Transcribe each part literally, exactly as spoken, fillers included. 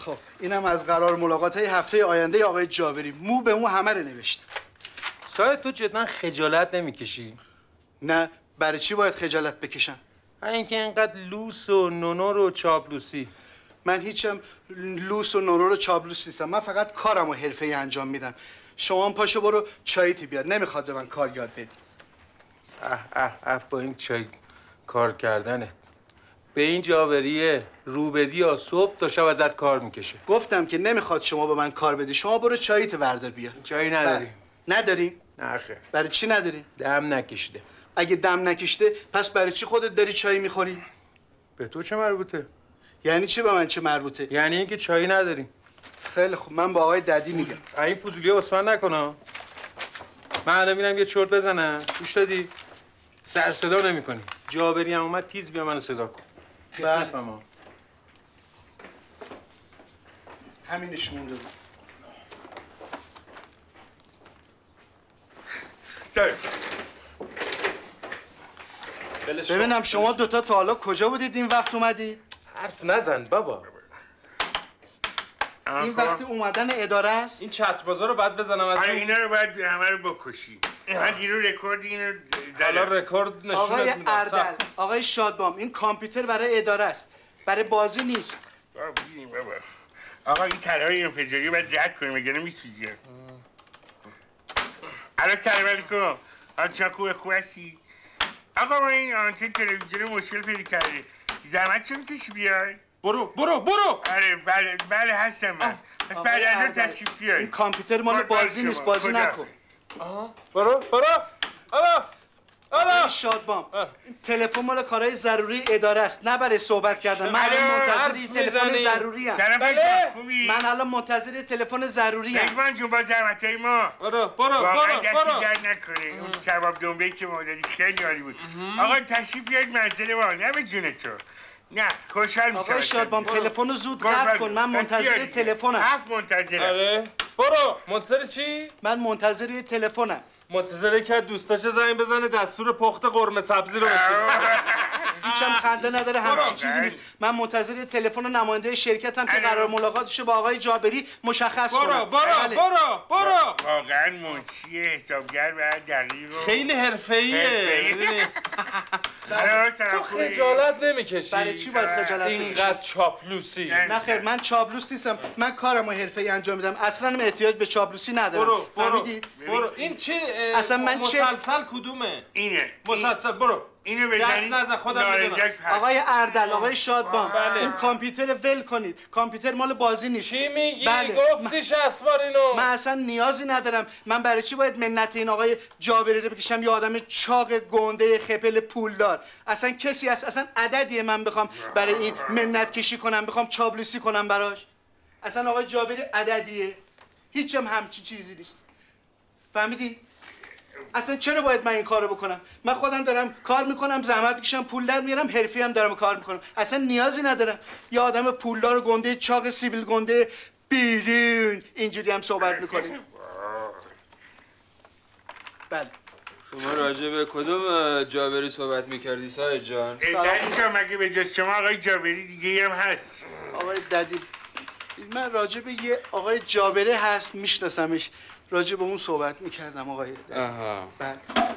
خب اینم از قرار ملاقات های هفته آینده آقای جابری. مو به مو همه رو نوشته. سایه تو جدا خجالت نمیکشی؟ نه، برای چی باید خجالت بکشم؟ اینکه اینقدر لوس و نونو رو چاپلوسی. من هیچم لوس و نونو رو چاپلوس نیستم. من فقط کارم و حرفه‌ای انجام میدم. شما هم پاشو برو چاییتی بیار. نمیخواد به من کار یاد بدی. اه اه اه با این چای کار کردنت به این جابریه رو بدی یا صبح تا شب ازت کار میکشه. گفتم که نمیخواد شما به من کار بدی. شما برو چاییت وردار بیار. چایی نداری؟ نداری؟ نه خیر. برای چی نداری؟ دم نکشیده. اگه دم نکشته پس برای چی خودت داری چای میخوری؟ به تو چه مربوطه؟ یعنی چی به من چه مربوطه؟ یعنی اینکه چایی نداری. خیلی خوب، من با آقای ددی میگم. این فضولیه واسه من نکنه. من الان میرم یه چرت بزنم. گوش دادی؟ سر صدا نمی‌کنی. جابری هم اومد تیز بیا منو صدا کن. بله. بفهمم. همینش مونده بود. ببینم شما دوتا تا حالا کجا بودید این وقت اومدید؟ حرف نزن بابا. این وقت اومدن اداره است؟ این چتر بازار رو باید بزنم از آره اینا رو باید همه رو بکشی. من دیرو رکورد اینو زدم. حالا رکورد نشونت آقای میدم. اردل، آقای شادبام، این کامپیوتر برای اداره است. برای بازی نیست. بابا بیدیم بابا. آقا این طرحهای انفجاری رو باید رد کنیم اگه نمیسوزی. الو سلام علیکم. آنچه خوبه خوب هستی؟ آقا ما این آنتن تلویزیون مشکل پیدا کرده. زحمت چه میکشی بیای؟ برو برو برو. آره بله بله هستم من. پس بعد از اون تشریف بیای. این کامپیوتر مال بازی نیست، بازی نکن. آها برو برو. آلا آلا شادبام، این تلفن مال کارهای ضروری اداره است، نه برای صحبت کردن. من الان منتظر این تلفن ضروری ام. سلام بله. خوبی؟ من الان منتظر تلفن ضروری ام. پژمان جون با زحمتای ما. برو برو برو واقعا برو. دستی درد نکنه. اون کباب دنبه‌ای که ما دادی خیلی عالی بود. آقا تشریف بیارید منزل ما، نه به جون تو. نه خوشحال میشم. آقای شادبام تلفن رو زود قطع کن، من منتظر تلفنم. هفت منتظرم. آره برو. منتظر چی؟ من منتظر تلفنم. منتظره که دوستاش زنگ بزنه دستور پخت قرمه سبزی رو بشه. هیچم خنده نداره، همچین چیزی نیست. من منتظر تلفن نماینده شرکتم که قرار ملاقاتشو با آقای جابری مشخص کنم. برو برو برو برو. واقعا منشی حسابگر و دقیق و خیلی حرفه‌ایه. تو خجالت نمیکشی؟ برای چی باید خجالت بکشم؟ اینقدر چاپلوسی. نه خیر، من چاپلوس نیستم. من کارمو حرفه‌ای انجام میدم. اصلا احتیاج به چاپلوسی ندارم. برو برو برو. این چی اصلا من چه مسلسل کدومه؟ اینه. مسلسل برو. اینو بزنید. دست نزن خودم میدونم. آقای اردل، آقای شادبام، بله. این کامپیوتر ول کنید. کامپیوتر مال بازی نیست. چی میگی؟ بله. گفتیش اسبار اینو. من اصلا نیازی ندارم. من برای چی باید منت این آقای جابری رو بکشم؟ یه آدم چاق گنده خپل پولدار. اصلا کسی هست اصلا عددیه من بخوام برای این منت کشی کنم، بخوام چابلوسی کنم براش؟ اصلا آقای جابری عددیه. هیچم همچین چیزی نیست. فهمیدی؟ اصلا چرا باید من این کارو بکنم؟ من خودم دارم کار میکنم، زحمت میکشم، پول در میارم، حرفی هم دارم کار میکنم. اصلا نیازی ندارم یه آدم پولدار و گنده چاق سیبیل گنده بیرون اینجوری هم صحبت میکنید. بله. شما راجع به کدوم جابری صحبت میکردی سایه جان؟ ددی جان مگه به جز شما آقای جابری دیگه هم هست؟ آقای ددی، من راجع به یه آقای جابری هست میشناسمش، راجع به اون صحبت میکردم آقای ددی. آها. بله.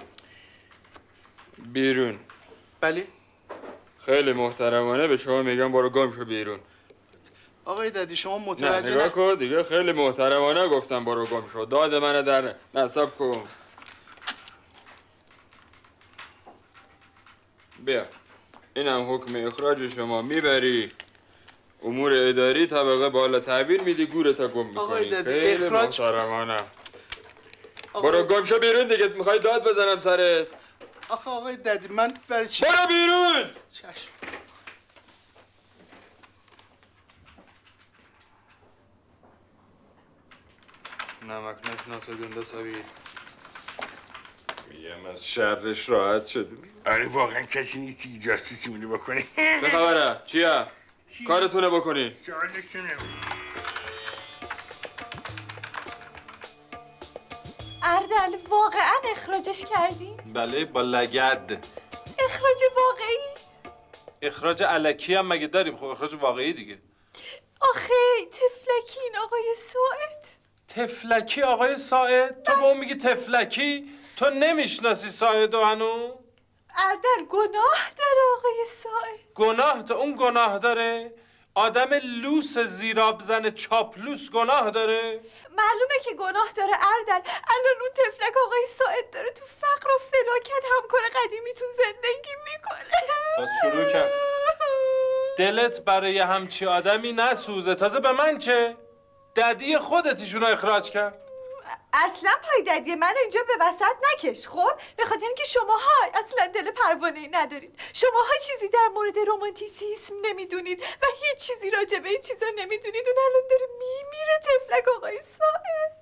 بیرون. بله. خیلی محترمانه به شما میگم برو گم شو بیرون. آقای ددی شما نه متوجه نگاه کن دیگه، خیلی محترمانه گفتم برو گم شو. داد منو در نصب کن. بیا اینم حکم اخراج شما، میبری امور اداری طبقه بالا تحویل میدی، گورتا گم میکنی. آقای ددی خیلی اخراج محترمانه. آقای... برو گم شو بیرون دیگه، میخوای داد بزنم سرت. آخه آقای ددی من برای چی؟ برو بیرون. چشم. نمک نشناسه گنده سوی میم از شرش راحت شدیم. آره واقعا کسی نیستی که جاسوسی مونی بکنه. چه خبره؟ چیه؟ کارتونه بکنی. سوال داشتم. اردل واقعا اخراجش کردی؟ بله با لگد. اخراج واقعی؟ اخراج الکی هم مگه داریم؟ خب اخراج واقعی دیگه. آخه این آقای ساعد؟ تفلکی آقای ساعد؟ تو به اون میگی تفلکی؟ تو نمیشناسی ساعدو هنو؟ اردل گناه داره آقای ساعد. گناه داره؟ اون گناه داره؟ آدم لوس زیراب زن چاپلوس گناه داره؟ معلومه که گناه داره اردل. الان اون تفلک آقای ساعد داره تو فقر و فلاکت همکار قدیمیتون زندگی میکنه. باز شروع کرد. دلت برای همچی آدمی نسوزه. تازه به من چه؟ ددی خودت ایشونو اخراج کرد. اصلا پای ددی من اینجا به وسط نکش. خب به خاطر اینکه شماها اصلا دل پروانه‌ای ندارید. شماها چیزی در مورد رومانتیسیسم نمیدونید و هیچ چیزی راجع به این چیزا نمیدونید. اون الان داره میمیره تفلک آقای ساعد.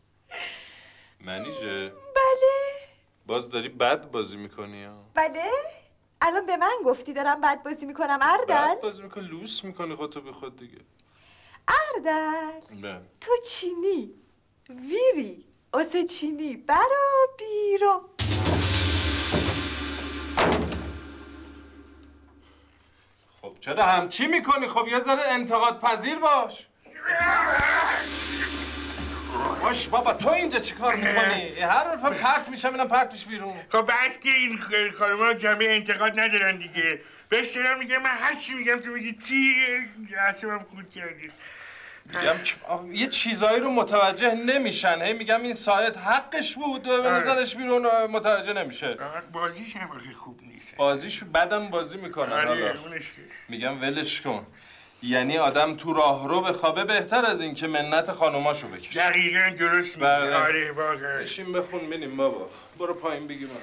منیژه؟ بله. باز داری بد بازی میکنی ها؟ بله. الان به من گفتی دارم بد بازی میکنم اردل؟ بد بازی میکنی، لوس میکنی خودتو بی خود دیگه. اردل بله. تو چینی ویری اوسه چینی برا بیرو. خب چرا همچی میکنی؟ خب یه ذره انتقاد پذیر باش. باش بابا تو اینجا چی کار میکنی؟ هر وقت پرت میشم اینم پرت میش بیرون. خب بس که این خانم‌ها جمعه انتقاد ندارن دیگه. بهش دارم میگم من هر چی میگم تو میگی چی؟ اصلا خود کردی. میگم یه چیزایی رو متوجه نمیشن. هی میگم این ساعد حقش بود و بنظرش بیرون متوجه نمیشه. بازیش هم آخه خوب نیست. بازیشو بدم بازی میکنن. آره حالا اونش که میگم ولش کن. یعنی آدم تو راهرو بخوابه بهتر از این که منت خانوماشو بکشه. دقیقاً درست میگی. بله. آره واقعا. بشین بخون بینیم بابا. برو پایین بگی من.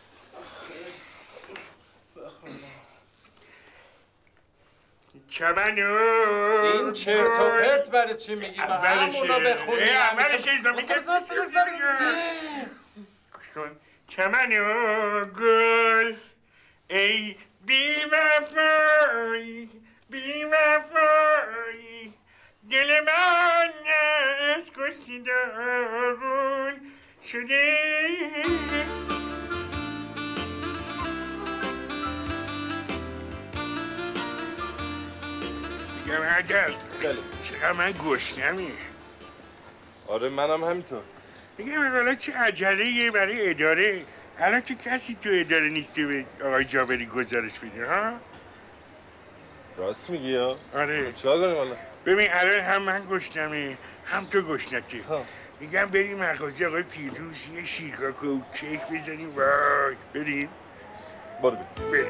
چمنو این چرت و پرت برای چی میگی؟ همونو بخون. اولش اضافه کن. چمنو گل ای بی وفایی بی وفایی دل من از کسی داغون شده. میگم اگر چقدر من گشنمی. آره منم همینطور. میگم حالا چه عجله‌ایه برای اداره. الان که کسی تو اداره نیست که به آقای جابری گزارش بده ها. راست میگی یا؟ آره چیکار کنیم حالا؟ ببین الان هم من گشنمه هم تو گشنتی. میگم بریم مغازه آقای پیروز یه شیرکاکو و کیک بزنیم. وای بریم. برو بریم.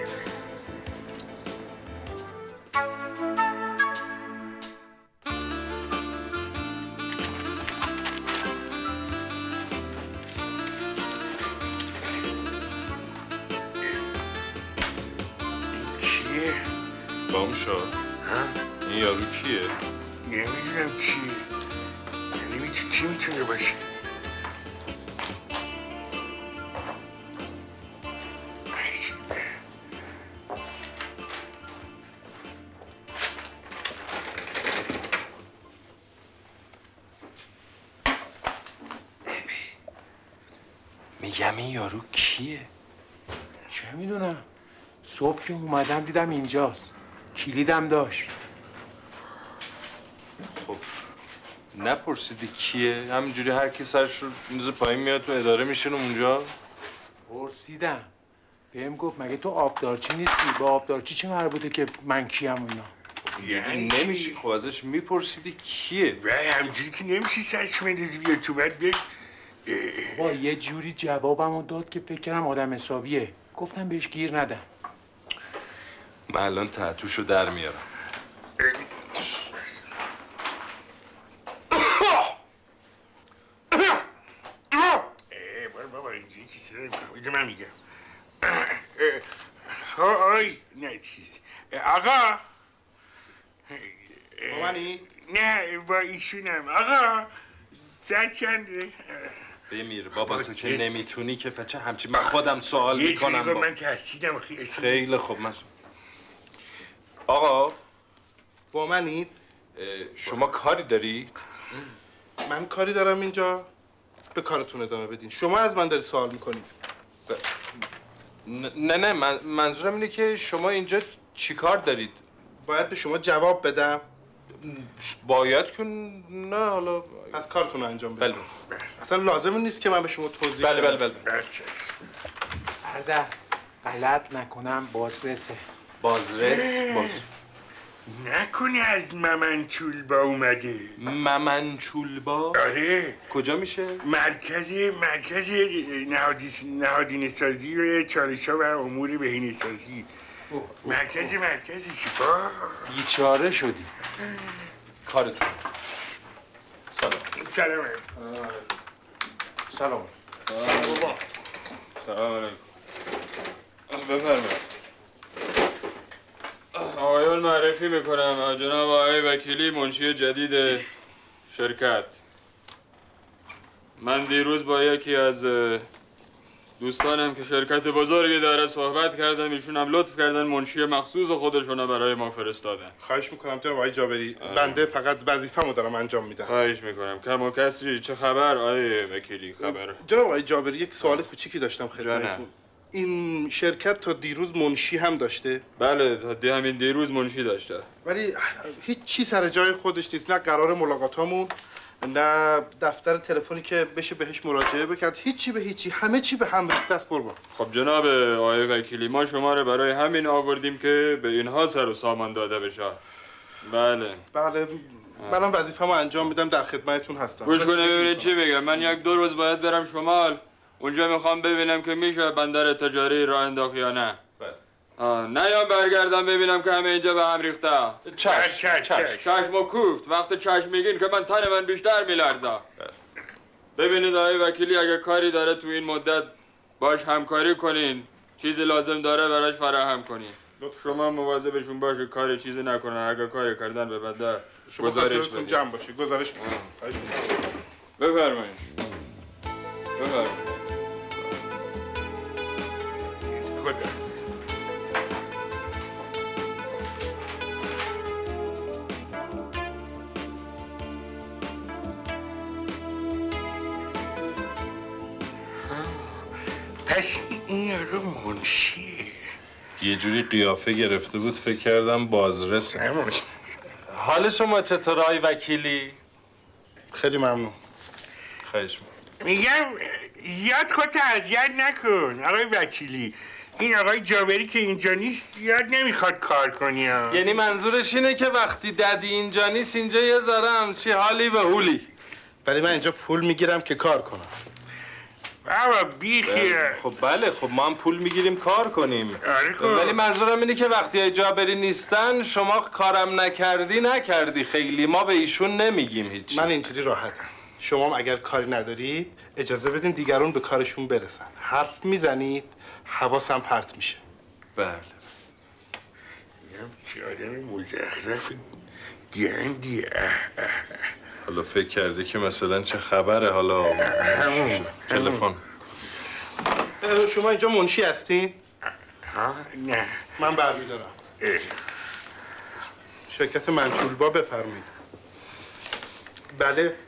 بام شو. این یارو کیه؟ نمیدونم کیه. یعنی کی میتونه باشه؟ عجیبه. میگم این یارو کیه؟ چه میدونم. صبح که اومدم دیدم اینجاست. کلیدم داشت. خب نپرسیدی کیه؟ همینجوری هر کی سرش رو میندازه پایین میاد تو اداره میشینه اونجا؟ پرسیدم. بهم گفت مگه تو آبدارچی نیستی؟ با آبدارچی چه مربوطه که من کیم و اینا؟ یعنی نمیشه. خب ازش میپرسیدی کیه؟ وای همجوری که نمیشه سرش مندازی بیا تو بعد بگه. با یه جوری جوابمو داد که فکر کردم آدم حسابیه. گفتم بهش گیر ندم. من الان تحتوشو در میارم. اه بار بابا اینجوری که صدا نمیکنم. اینجا من میگم. های نه چیز. آقا با منی؟ نه با ایشونم. آقا ساعت چنده؟ بمیر بابا تو که نمیتونی که پچه همچی من خودم سوال میکنم. یه با من ترسیدم. خیلی خوب. من آقا با منید؟ شما کاری دارید؟ من کاری دارم اینجا. به کارتون ادامه بدین. شما از من داری سوال میکنید. ب... نه نه من منظورم اینه که شما اینجا چی کار دارید؟ باید به شما جواب بدم. باید که نه حالا پس کارتون رو انجام بدید. بله اصلا لازم نیست که من به شما توضیح بله بله بله برده غلط نکنم بازرسه بازرس باز نکنه از ممنچولبا اومده. ممنچولبا؟ آره کجا میشه؟ مرکز مرکز نهادینه سازی و چالش ها و امور بهینه سازی. مرکز مرکزی چیکار؟ بیچاره شدی کارتون. سلام سلام سلام سلام علیکم. بفرمایید. آقایون معرفی میکنم جناب آقای وکیلی منشی جدید شرکت. من دیروز با یکی از دوستانم که شرکت بزرگی داره صحبت کردم، ایشون هم لطف کردن منشی مخصوص خودشونو برای ما فرستادن. خواهش میکنم جناب آقای جابری، بنده فقط وظیفه‌مو دارم انجام میدم. خواهش میکنم. کم و کسری چه خبر آقای وکیلی؟ خبر جناب آقای جابری یک سوال کوچیکی داشتم خدمتتون. این شرکت تا دیروز منشی هم داشته؟ بله تا دی همین دیروز منشی داشته، ولی هیچ چی سر جای خودش نیست. نه قرار ملاقاتامون، نه دفتر تلفنی که بشه بهش مراجعه بکرد، هیچی به هیچی، همه چی به هم ریخته است قربان. خب جناب آقای وکیلی ما شما رو برای همین آوردیم که به اینها سر و سامان داده بشه. بله بله منم وظیفه‌مو انجام میدم، در خدمتتون هستم. گوش کنه ببینید چی میگم. من یک دو روز باید برم شمال، اونجا میخوام ببینم که میشه بندر تجاری راه انداخت یا نه. آه نه یا برگردم ببینم که همه اینجا به هم ریخته. چشم چشم چشم و کوفت. وقت چشم میگین که من تن من بیشتر میلرزه. ببینید آقای وکیلی اگه کاری داره تو این مدت باش همکاری کنین، چیزی لازم داره براش فراهم کنین. شما مواظبشون باشه کاری چیزی نکنن، اگه کاری کردن به بنده گزارش بدین. جمع باشه گزارش بدین. بفرمایید بفرمایید. خدا پس این یارو منشیه. یه جوری قیافه گرفته بود فکر کردم بازرسه. حال شما چطور آقای وکیلی؟ خیلی ممنون. خواهش میگم زیاد خودت اذیت نکن آقای وکیلی. این آقای جابری که اینجا نیست زیاد نمیخواد کار کنی ها. یعنی منظورش اینه که وقتی ددی اینجا نیست اینجا یه ذره همچی حالی و حولی. ولی من اینجا پول میگیرم که کار کنم. بابا بیخیه. خب بله خب ما هم پول میگیریم کار کنیم. آره خب ولی منظورم اینه که وقتی جابری نیستن شما کارم نکردی نکردی خیلی، ما به ایشون نمیگیم هیچ. من اینطوری راحتم. شما هم اگر کاری ندارید اجازه بدین دیگران به کارشون برسن. حرف میزنید حواسم پرت میشه. بله. میگم چه آدم مزخرف گندیه. حالا فکر کرده که مثلا چه خبره حالا تلفن. شما اینجا منشی هستین؟ ها نه من برمیدارم. شرکت منچولبا بفرمایید. بله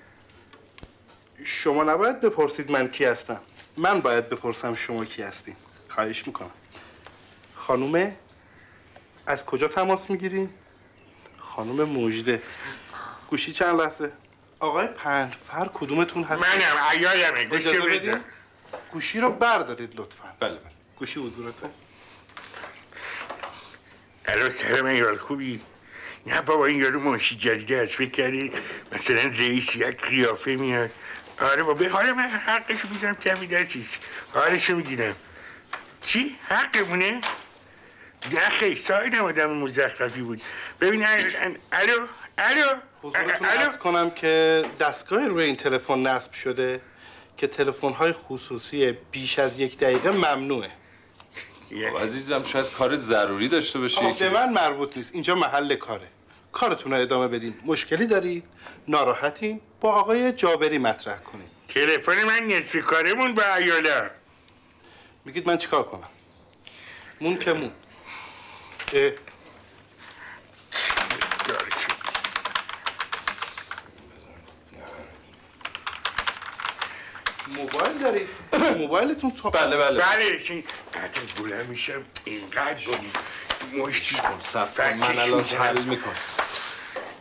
شما نباید بپرسید من کی هستم، من باید بپرسم شما کی هستین. خواهش میکنم. خانومه از کجا تماس میگیرین؟ خانوم مژده. گوشی چند لحظه. آقای پنجفر کدومتون هست؟ منم عیالمه. گوشی اجازه بده. بدین گوشی رو بردارید لطفا. بله بله. گوشی حضورته. الو سلام ایال خوبی؟ نه بابا این یارو منشی جدیده از فکر کردی مثلا رئیس یک قیافه میاد. آره بابا حالا من حقشو میزنم کمی دستیش. حالشو میگیرم. چی؟ حقمونه؟ نه خیلی سایدم آدم مزخرفی بود. ببین الو الو الو حضورتون عرض کنم که دستگاهی روی این تلفن نصب شده که تلفن‌های خصوصی بیش از یک دقیقه ممنوعه. خب عزیزم شاید کار ضروری داشته باشه. آه به من مربوط نیست. اینجا محل کاره. کارتون رو ادامه بدین. مشکلی دارید؟ ناراحتین؟ با آقای جابری مطرح کنید. تلفن من نصف کارمون با عیالا. میگید من چیکار کنم؟ مون که مون. اه. موبایل دارید؟ موبایلتون تو بله بله. بله شین بعد بلند میشم اینقدر بودی مشتی صفحه من الان حل میکنم.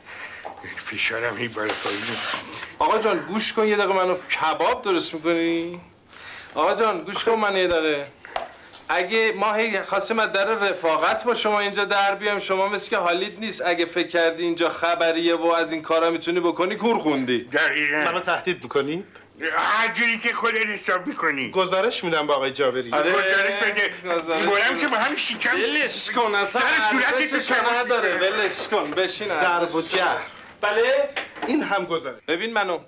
فشارم هی بالا پایین. آقا جان گوش کن یه دقیقه منو کباب درست میکنی؟ آقا جان گوش کن من یه دقیقه. اگه ما هی خواستیم از در رفاقت با شما اینجا در بیایم، شما مثل که حالیت نیست. اگه فکر کردی اینجا خبریه و از این کارا میتونی بکنی کور خوندی. دقیقاً. منو تهدید میکنید؟ هر جوری که خودت حساب میکنی. گزارش میدم با آقای جابری. آره گزارش بده. بلند میشه با هم شیکم. ولش کن اصلا ارزشش نداره. ولش کن بشین. ضرب و جهر. بله این هم گزارش. ببین منو.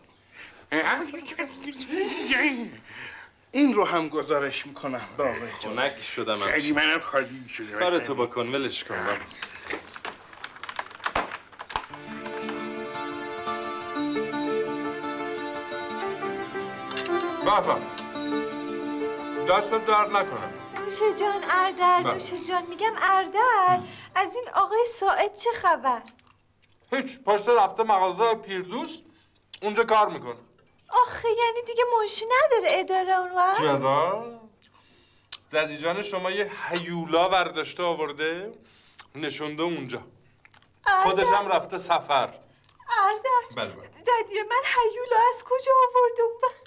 این رو هم گزارش میکنم با آقای جابری. خنک شدم من. خیلی منم خالی شده. کارتو بکن ولش کن. بابا دستت درد نکنم. نوشه جان اردل، بله. نوشه جان میگم اردل، از این آقای ساعد چه خبر؟ هیچ، پشت رفته مغازه پیردوست اونجا کار میکنه. آخه یعنی دیگه منشی نداره اداره اون وقت؟ چرا؟ زدی جان شما یه هیولا برداشته آورده نشونده اونجا. خودش هم رفته سفر. اردل بله بله. دادی من هیولا از کجا آورده اون وقت؟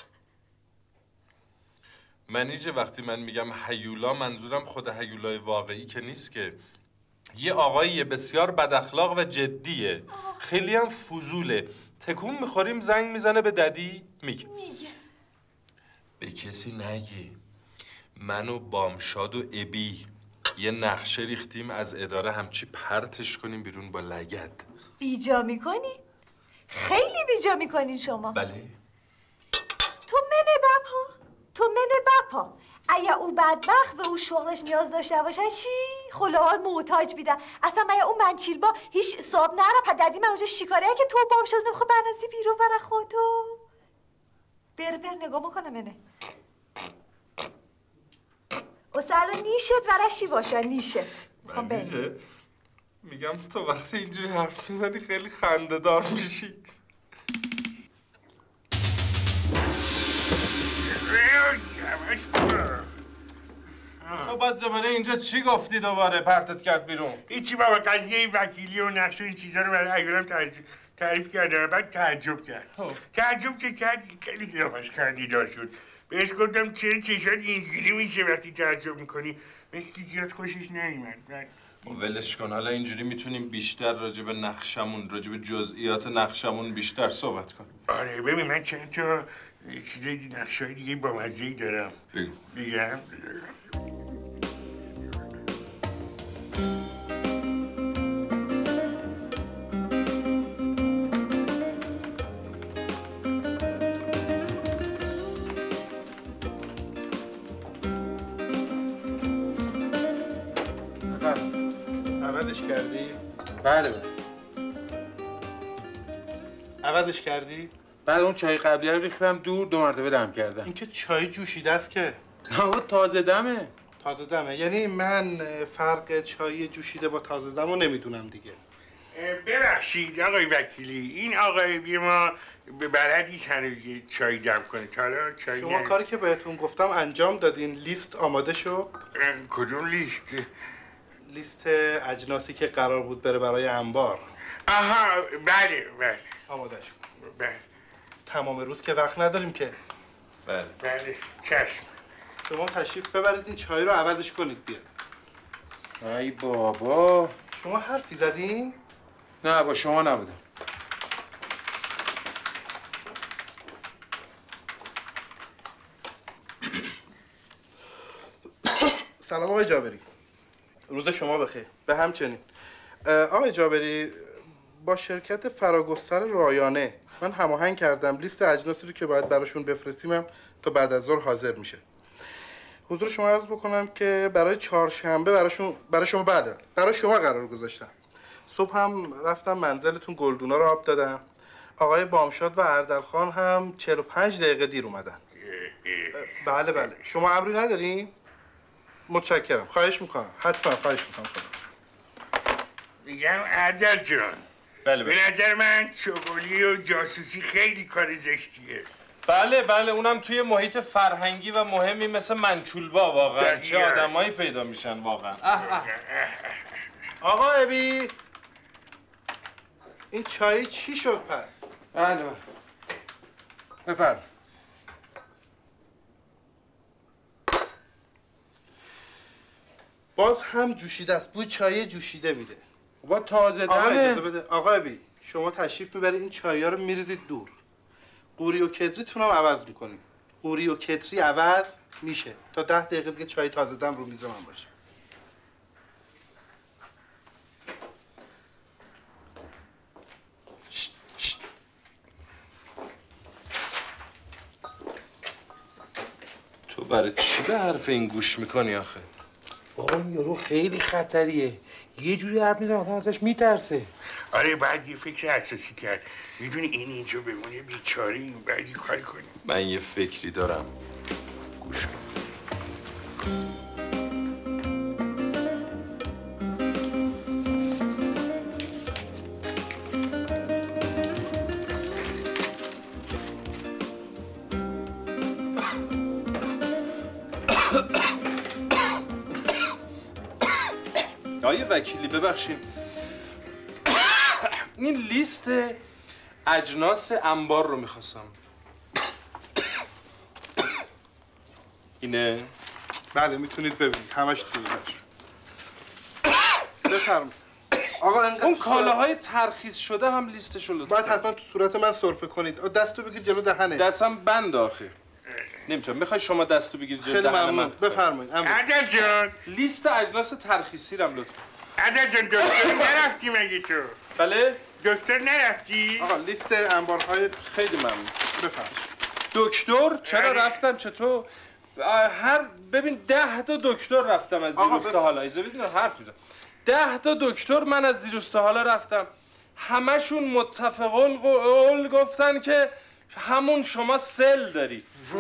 منیجه وقتی من میگم هیولا منظورم خود هیولای واقعی که نیست که. یه آقایی بسیار بداخلاق و جدیه. خیلی هم فضوله. تکون میخوریم زنگ میزنه به ددی میگه میگه به کسی نگی. من و بامشاد و ابی یه نقشه ریختیم از اداره همچی پرتش کنیم بیرون با لگد. بیجا میکنی؟ خیلی بیجا میکنین شما. بله. تو منه بپا تو منه بپا اگه او بدبخت و او شغلش نیاز داشته باشه چی؟ خلاهات محتاج بیدن. اصلا من اون منچیل با هیچ صاب نره پددی من اونجا شکاره که تو بام شد نمیخوا برنسی بیرون برا خودتو. بر بر نگاه میکنه منه اصلا نیشت ورشی باشه نیشت. منیجه میگم تو وقتی اینجوری حرف میزنی خیلی خنده دار میشی. تو باز دوباره اینجا چی گفتی دوباره پرتت کرد بیرون؟ هیچی بابا قضیه وکیلی و نقش و این چیزا رو برای ایالم تعریف کرده بعد تعجب کرد. تعجب که کرد خیلی قیافش خندیدار شد. بهش گفتم چرا چشات اینجوری میشه وقتی تعجب میکنی؟ مثل که زیاد خوشش نیومد. ولش کن حالا اینجوری میتونیم بیشتر راجع به نقشمون راجع به جزئیات نقشمون بیشتر صحبت کنیم. آره ببین من چند تا چیزای دی نقشای دیگه با مزه‌ای دارم. بگو. بگم عوضش کردی؟ بله بله. عوضش کردی؟ بعد اون چای قبلی رو ریختم دور دو مرتبه دم کردم. این که چای جوشیده است که. نه تازه دمه. تازه دمه. یعنی من فرق چای جوشیده با تازه دم رو نمیدونم دیگه. ببخشید آقای وکیلی این آقای بی ما به بلدیش هنوز چای دم کنه. تا حالا چای شما نه. کاری که بهتون گفتم انجام دادین. لیست آماده شد؟ کدوم لیست؟ لیست اجناسی که قرار بود بره برای انبار. آها بله بله آماده شد. بله تمام روز که وقت نداریم که. بله. بله چشم. شما تشریف ببرید این چای رو عوضش کنید بیاد. ای بابا. شما حرفی زدین؟ نه با شما نبودم. سلام آقای جابری. روز شما بخیر. به همچنین. آقای جابری با شرکت فراگستر رایانه من هماهنگ کردم لیست اجناسی رو که باید براشون بفرستیم تا بعد از ظهر حاضر میشه. حضور شما عرض بکنم که برای چهارشنبه براشون برای شما بله برای شما قرار گذاشتم. صبح هم رفتم منزلتون گلدونا رو آب دادم. آقای بامشاد و اردلخان هم چهل و پنج دقیقه دیر اومدن. بله بله. شما امری ندارین؟ متشکرم. خواهش میکنم. حتما خواهش میکنم. میگم اردل جان. بله به نظر من چغلی و جاسوسی خیلی کار زشتیه. بله بله اونم توی محیط فرهنگی و مهمی مثل منچولبا واقعا چه آدمایی پیدا میشن واقعا. اه اه. آقا ابی این چای چی شد پس؟ بله بله بفرم. باز هم جوشیده است. بوی چای جوشیده میده. با تازه آقا اجازه دمه. بده. آقا بی شما تشریف میبرید این چای‌ها رو میریزید دور. قوری و کتریتون هم عوض میکنید. قوری و کتری عوض میشه تا ده دقیقه دیگه چای تازه دم رو میز من باشه. شت شت. تو برای چی به حرف این گوش میکنی آخه؟ بابا این یارو خیلی خطریه. یه جوری حرف میزنه آدم ازش میترسه. آره بعد یه فکر اساسی کرد. میدونی این اینجا بمونه بیچاره این بعد یه کاری کنیم. من یه فکری دارم. گوش کن. آیه وکیلی ببخشید این لیست اجناس انبار رو میخواستم. اینه؟ بله میتونید ببینید همش توی بشه. بفرمایید. آقا انقدر اون کالاهای ترخیص شده هم لیستش رو لطفا. باید حتما تو صورت من سرفه کنید. دستو بگیر جلو دهنه. دستم بند آخه. نمیتونم. میخوای شما دستو بگیرید جلو خیلی دهن ممنون. من؟ بفرمایید. عدل جان لیست اجناس ترخیصی رو هم لطفا. عدل جان دکتر نرفتی مگه تو؟ بله؟ دکتر نرفتی؟ آقا لیست انبارهای خیلی ممنون. بفرمایید. دکتر چرا آره. رفتم چطور؟ هر ببین ده تا دکتر رفتم از آقا دیروز تا حالا. ایزا بدین حرف میزنم. ده تا دکتر من از دیروز تا حالا رفتم. همشون متفق القول گفتن که همون شما سل داری.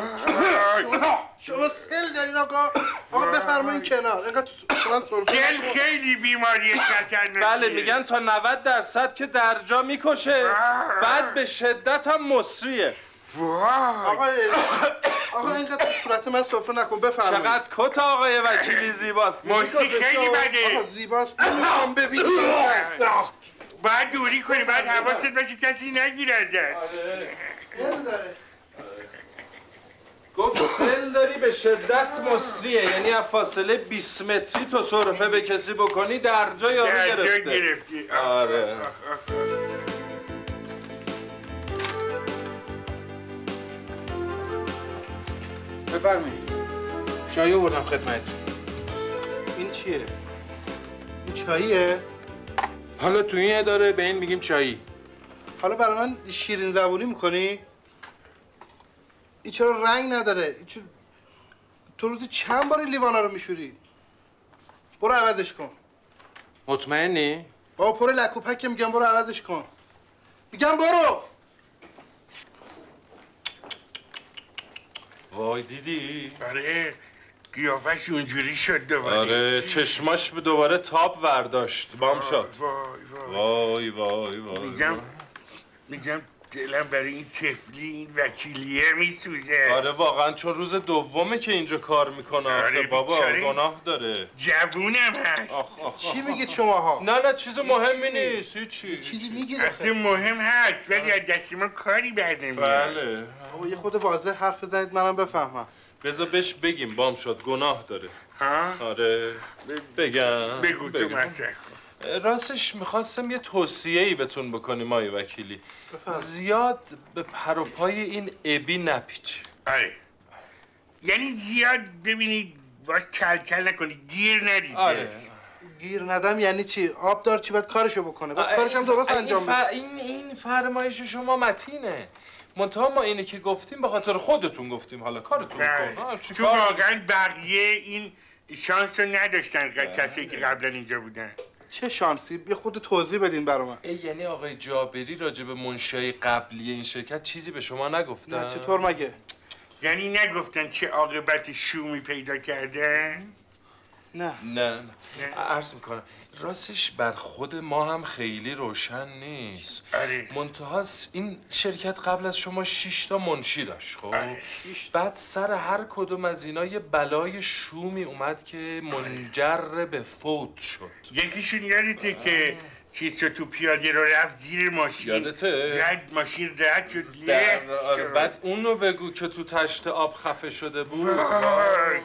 شما سل دارین آقا. آقا بفرمایید کنار. اینقدر تو من سرفه. سل خیلی بیماری خطرناکیه. بله میگن تا نود درصد که در جا میکشه. بعد به شدت هم مصریه. آقا آقا اینقدر تو صورت من سرفه نکن. بفرمایید. چقدر کت آقای وکیلی زیباست. موسی خیلی بده. آقا زیباست. نمیخوام ببینید. باید دوری کنی باید حواست باشه کسی نگیره ازت. سل داره. گفت سل داری به شدت مصریه، یعنی از فاصله بیست متری تو سرفه به کسی بکنی در جا یارو در جا گرفته. گرفتی. آره. بفرمایید. چای آوردم خدمتتون. این چیه؟ این چاییه؟ حالا تو این اداره به این میگیم چایی. حالا برای من شیرین زبونی میکنی؟ این چرا رنگ نداره؟ این چرا... تو روزی چند بار این لیوانا رو میشوری؟ برو عوضش کن. مطمئنی؟ بابا پر لک و پک میگم برو عوضش کن. میگم برو. وای دیدی؟ آره قیافش اونجوری شد دوباره. آره چشماش به دوباره تاب ورداشت. بام شد. وای وای وای وای وای. میگم میگم دلم برای این طفلی این وکیلیه میسوزه. آره واقعا چون روز دومه که اینجا کار میکنه. آخه آره، بابا بیچاره. گناه داره. جوونم هست. آخ آخ. چی میگید شماها؟ نه نه چیز مهمی نیست. هیچی. چیزی میگید وقتی آخه. مهم هست ولی از دست ما کاری بر نمیاد. بله. بابا یه خود واضح حرف بزنید منم بفهمم. بذار بهش بگیم بام شد گناه داره. ها؟ آره بگم بگو تو بگم. مطرح کن. راستش میخواستم یه توصیه‌ای بهتون بکنیم آقای وکیلی. زیاد به پر و پای این ابی نپیچ. آره یعنی زیاد ببینید باش کل کل نکنید گیر ندید. آره. گیر ندم یعنی چی؟ آبدار چی باید کارشو بکنه؟ باید کارش هم درست این انجام ف- بده. این این فرمایش شما متینه. منتها ما اینه که گفتیم به خاطر خودتون گفتیم حالا کارتون بله. کن. آه، چی چون کار واقعا بقیه این شانس رو نداشتن کسی که قبلا اینجا بودن. چه شانسی؟ یه خود توضیح بدین برا من. ای یعنی آقای جابری راجع به منشای قبلی این شرکت چیزی به شما نگفتن؟ نه چطور مگه؟ یعنی نگفتن چه عاقبت شومی پیدا کرده؟ نه نه نه عرض میکنم راستش بر خود ما هم خیلی روشن نیست. آره. منتها این شرکت قبل از شما شش تا منشی داشت خب آره. بعد سر هر کدوم از اینا یه بلای شومی اومد که منجر به فوت شد. یکیشون یادته که چیز شد تو پیاده رو رفت زیر ماشین. یادته؟ رد ماشین رد شد در... له آره شد. بعد اونو بگو که تو تشت آب خفه شده بود. وای وای وای.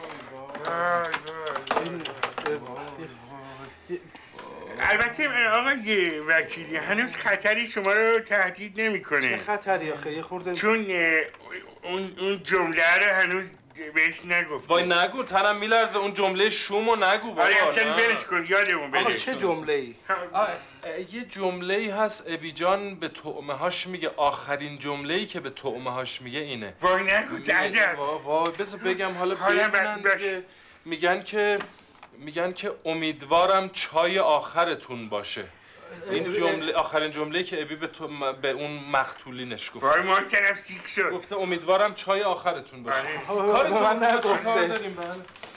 البته آقای وکیلی هنوز خطری شما رو تهدید نمیکنه. چه خطری آخه یه خورده چون اون اون جمله رو هنوز بهش نگفت. وای نگو تنم میلرزه اون جمله شومو نگو بابا. آره اصلا برش کن یادمون بره. آقا چه جمله ای؟ یه جمله ای هست ابی جان به طعمه هاش میگه آخرین جمله ای که به طعمه هاش میگه اینه. وای نگو دردم. وای وای بذار بگم حالا بدونن دیگه. میگن که میگن که امیدوارم چای آخرتون باشه. این جمله آخرین جمله که ابی به, تو به اون مقتولینش گفت. وای ما طرف سیک شد. گفته امیدوارم چای آخرتون باشه. کار من نگفته. داریم بله.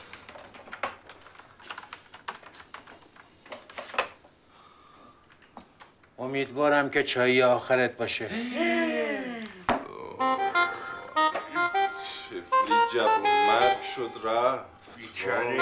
امیدوارم که چای آخرت باشه. شفلی جوون مرگ شد رفت. بیچاره.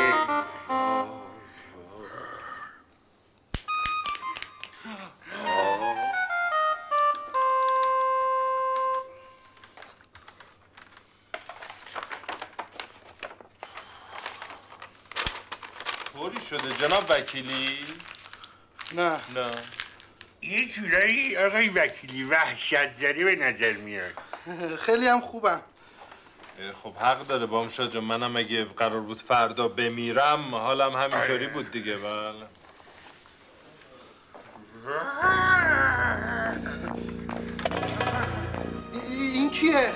طوری شده جناب وکیلی؟ نه نه یه جورایی آقای وکیلی وحشت زده به نظر میاد. خیلی هم خوبم. خب حق داره بامشاد جان، منم اگه قرار بود فردا بمیرم حالم همینطوری بود دیگه. بله این کیه؟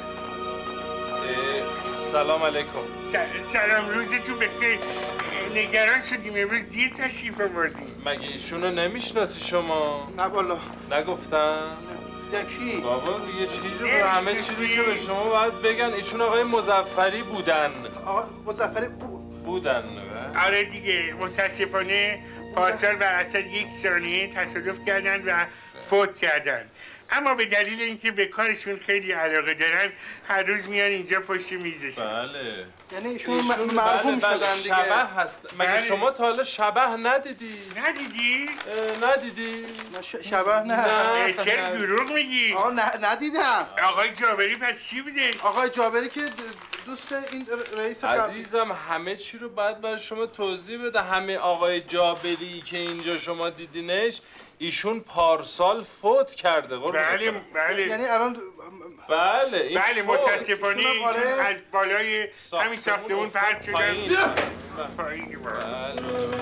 سلام علیکم. سلام روزتون بخیر. نگران شدیم امروز دیر تشریف آوردیم. مگه ایشونو نمیشناسی شما؟ نه والا. نگفتن؟ یکی بابا یه چیزی رو همه چیزی که به شما باید بگن. ایشون آقای مظفری بودن. آقا مظفری بو... بودن. آره دیگه متاسفانه پارسال بر اثر یک ثانیه تصادف کردن و فوت کردن. اما به دلیل اینکه به کارشون خیلی علاقه دارن هر روز میان اینجا پشت میزشون. بله. یعنی ایشون مرحوم بله بله شدن دیگه. شبح هست. مگه بله. شما تا حالا شبح ندیدی؟ ندیدی؟ ندیدی؟ شبه نه. اه، چرا دروغ میگی؟ آقا ندیدم. آقای جابری پس چی بوده؟ آقای جابری که دوست این رئیس عزیزم همه چی رو باید برای شما توضیح بده. همه آقای جابری که اینجا شما دیدینش ایشون پارسال فوت کرده. بله بله. یعنی الان بله این بله فوت. متاسفانه ایشون ایشون آره. از بالای همین ساختمون پرت شدن. پایین. پایین. بله.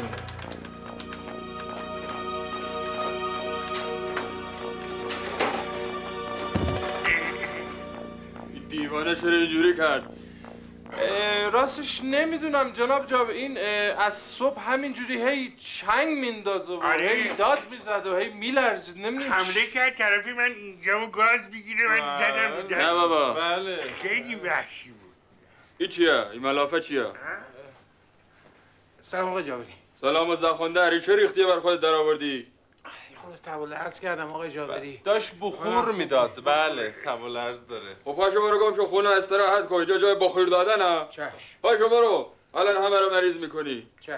دیوانه چرا اینجوری کرد؟ راستش نمیدونم جناب جاب. این از صبح همینجوری هی چنگ میندازه و آره. هی داد میزد و هی میلرزید. نمیدونم حمله کرد طرفی من اینجا گاز بگیره من زدم رو دست. نه بابا. بله خیلی وحشی بود. این چیه؟ این ملافه چیه؟ سلام آقای جابری. سلام و زخونده چه ریختی بر خودت در آوردی؟ خود تبول عرض کردم آقای جابری. داشت بخور میداد. بله تب و لرز داره. خب پاشو برو گم شو خونه استراحت کن. اینجا جای بخور دادن ها. چشم پاشو برو. الان همه رو مریض میکنی. چشم.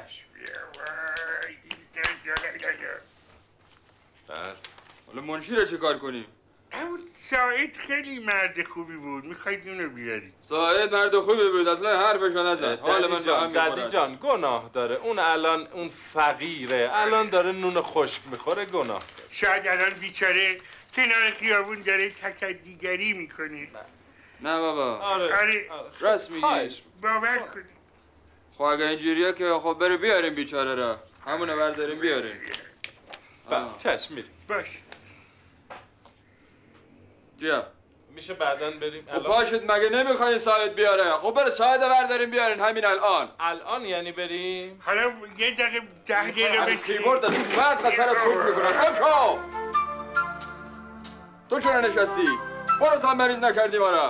بله. حالا منشی رو چه کار کنیم؟ همون ساعد خیلی مرد خوبی بود. میخواید اونو بیاری؟ ساعد مرد خوبی بود اصلا حرفشو نزد. حال من ددی جان به هم ددی می‌خورد. جان گناه داره. اون الان اون فقیره. الان داره نون خشک میخوره. گناه داره. شاید الان بیچاره کنار خیابون داره تکدیگری میکنه. نه بابا. آره آره راست میگی. خواهش. باور کنی. خب اگه اینجوریه که خب برو بیاریم بیچاره را. همونو برداریم بیاریم. بله چشم میریم. باش. چیا؟ میشه بعداً بریم. خب پاشید مگه نمیخواین ساعد بیاره؟ خب برو ساعد برداریم بیارین همین الان. الان یعنی بریم؟ حالا یه دقیقه ده دقیقه همین بشین. کیبورد دادیم وزق سرت خود میکنن. کم شو! تو چرا نشستی؟ برو تا مریض نکردی ما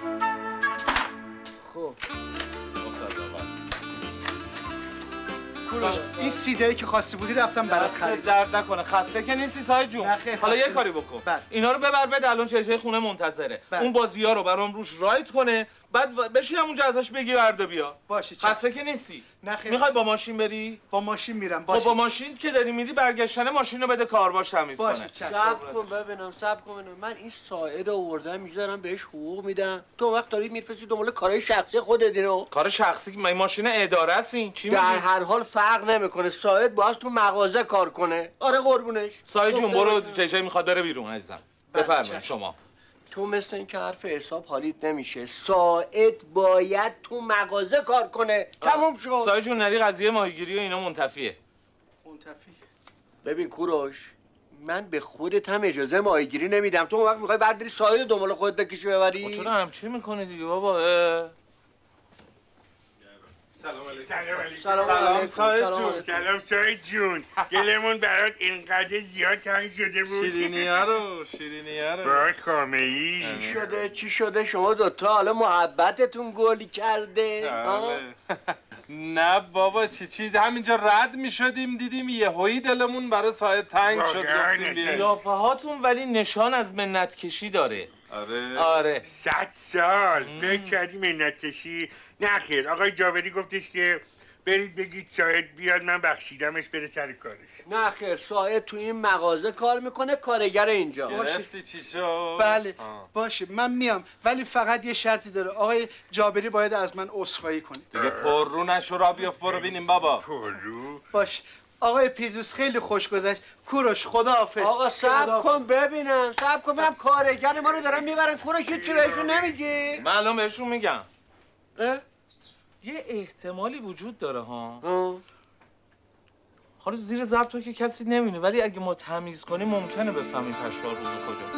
خب کوروش این سیدایی که خواستی بودی رفتم برات دست خریدم. درد نکنه. خسته که نیستی سایه جون. نه خیر، حالا یه خسته کاری نیست. بکن. بله. اینا رو ببر بده الان چه خونه منتظره. بله. اون بازی‌ها رو برام روش رایت کنه. بعد بشی همونجا ازش بگی برده بیا. باشه چشم. خسته که نیستی. نه خیر. میخوای با ماشین بری؟ با ماشین میرم. خب باشه. با ماشین که داری میری برگشتنه ماشین رو بده کارواش تمیز باشه کنه. چشم. صبر کن ببینم صبر کن ببینم من این ساعد آوردم میذارم بهش حقوق میدم تو وقت داری میرفسی دنبال کارهای شخصی خودت اینو کار شخصی که ماشین اداره است این چی میگی؟ در هر حال فرق نمیکنه ساعد باز تو مغازه کار کنه آره قربونش سایه جون گفته برو باشم. جای جای میخواد بره بیرون عزیزم. بفرمایید شما. تو مثل این که حرف حساب حالیت نمیشه ساعد باید تو مغازه کار کنه تموم شد سایه جون نری قضیه ماهیگیری و اینا منتفیه. منتفی. ببین کوروش من به خودت هم اجازه ماهیگیری نمیدم تو اون وقت میخوای برداری ساحل دنبال خودت بکشی ببری چرا همچین میکنی دیگه بابا؟ اه. سلام علیکم. سلام علیکم. سلام سلام علیکم. سایه سلام جون. علیکم. سلام سایه جون دلمون برات اینقدر زیاد تنگ شده بود شیرینیه رو شیرینیه رو با خامه ای چی شده چی شده شما دوتا حالا محبتتون گلی کرده ها؟ بله. نه بابا چی چی همینجا رد می شدیم دیدیم یه هایی دلمون برای سایه تنگ شد واقعا گفتیم اصلا. بیاییم. قیافه هاتون ولی نشان از منت کشی داره. آره آره. صد سال فکر کردی منت کشی نه خیر آقای جابری گفتش که برید بگید ساعد بیاد من بخشیدمش بره سر کارش نه خیر ساعد تو این مغازه کار میکنه کارگر اینجا گرفتی چی شد؟ بله آه. باشه من میام ولی فقط یه شرطی داره آقای جابری باید از من عذرخواهی کنید. دیگه پر رو نشو را بیافت برو بینیم بابا پرو باشه آقای پیروز خیلی خوش گذشت. کوروش خداحافظ. آقا صبر کن ببینم صبر کن ببینم کارگر ما رو دارن میبرن کوروش هیچی بهشون نمیگی من الان بهشون میگم اه؟ یه احتمالی وجود داره ها. اه. حالا زیر ضبط تو که کسی نمیونه ولی اگه ما تمیز کنیم ممکنه بفهمیم پشوار روزو کجا.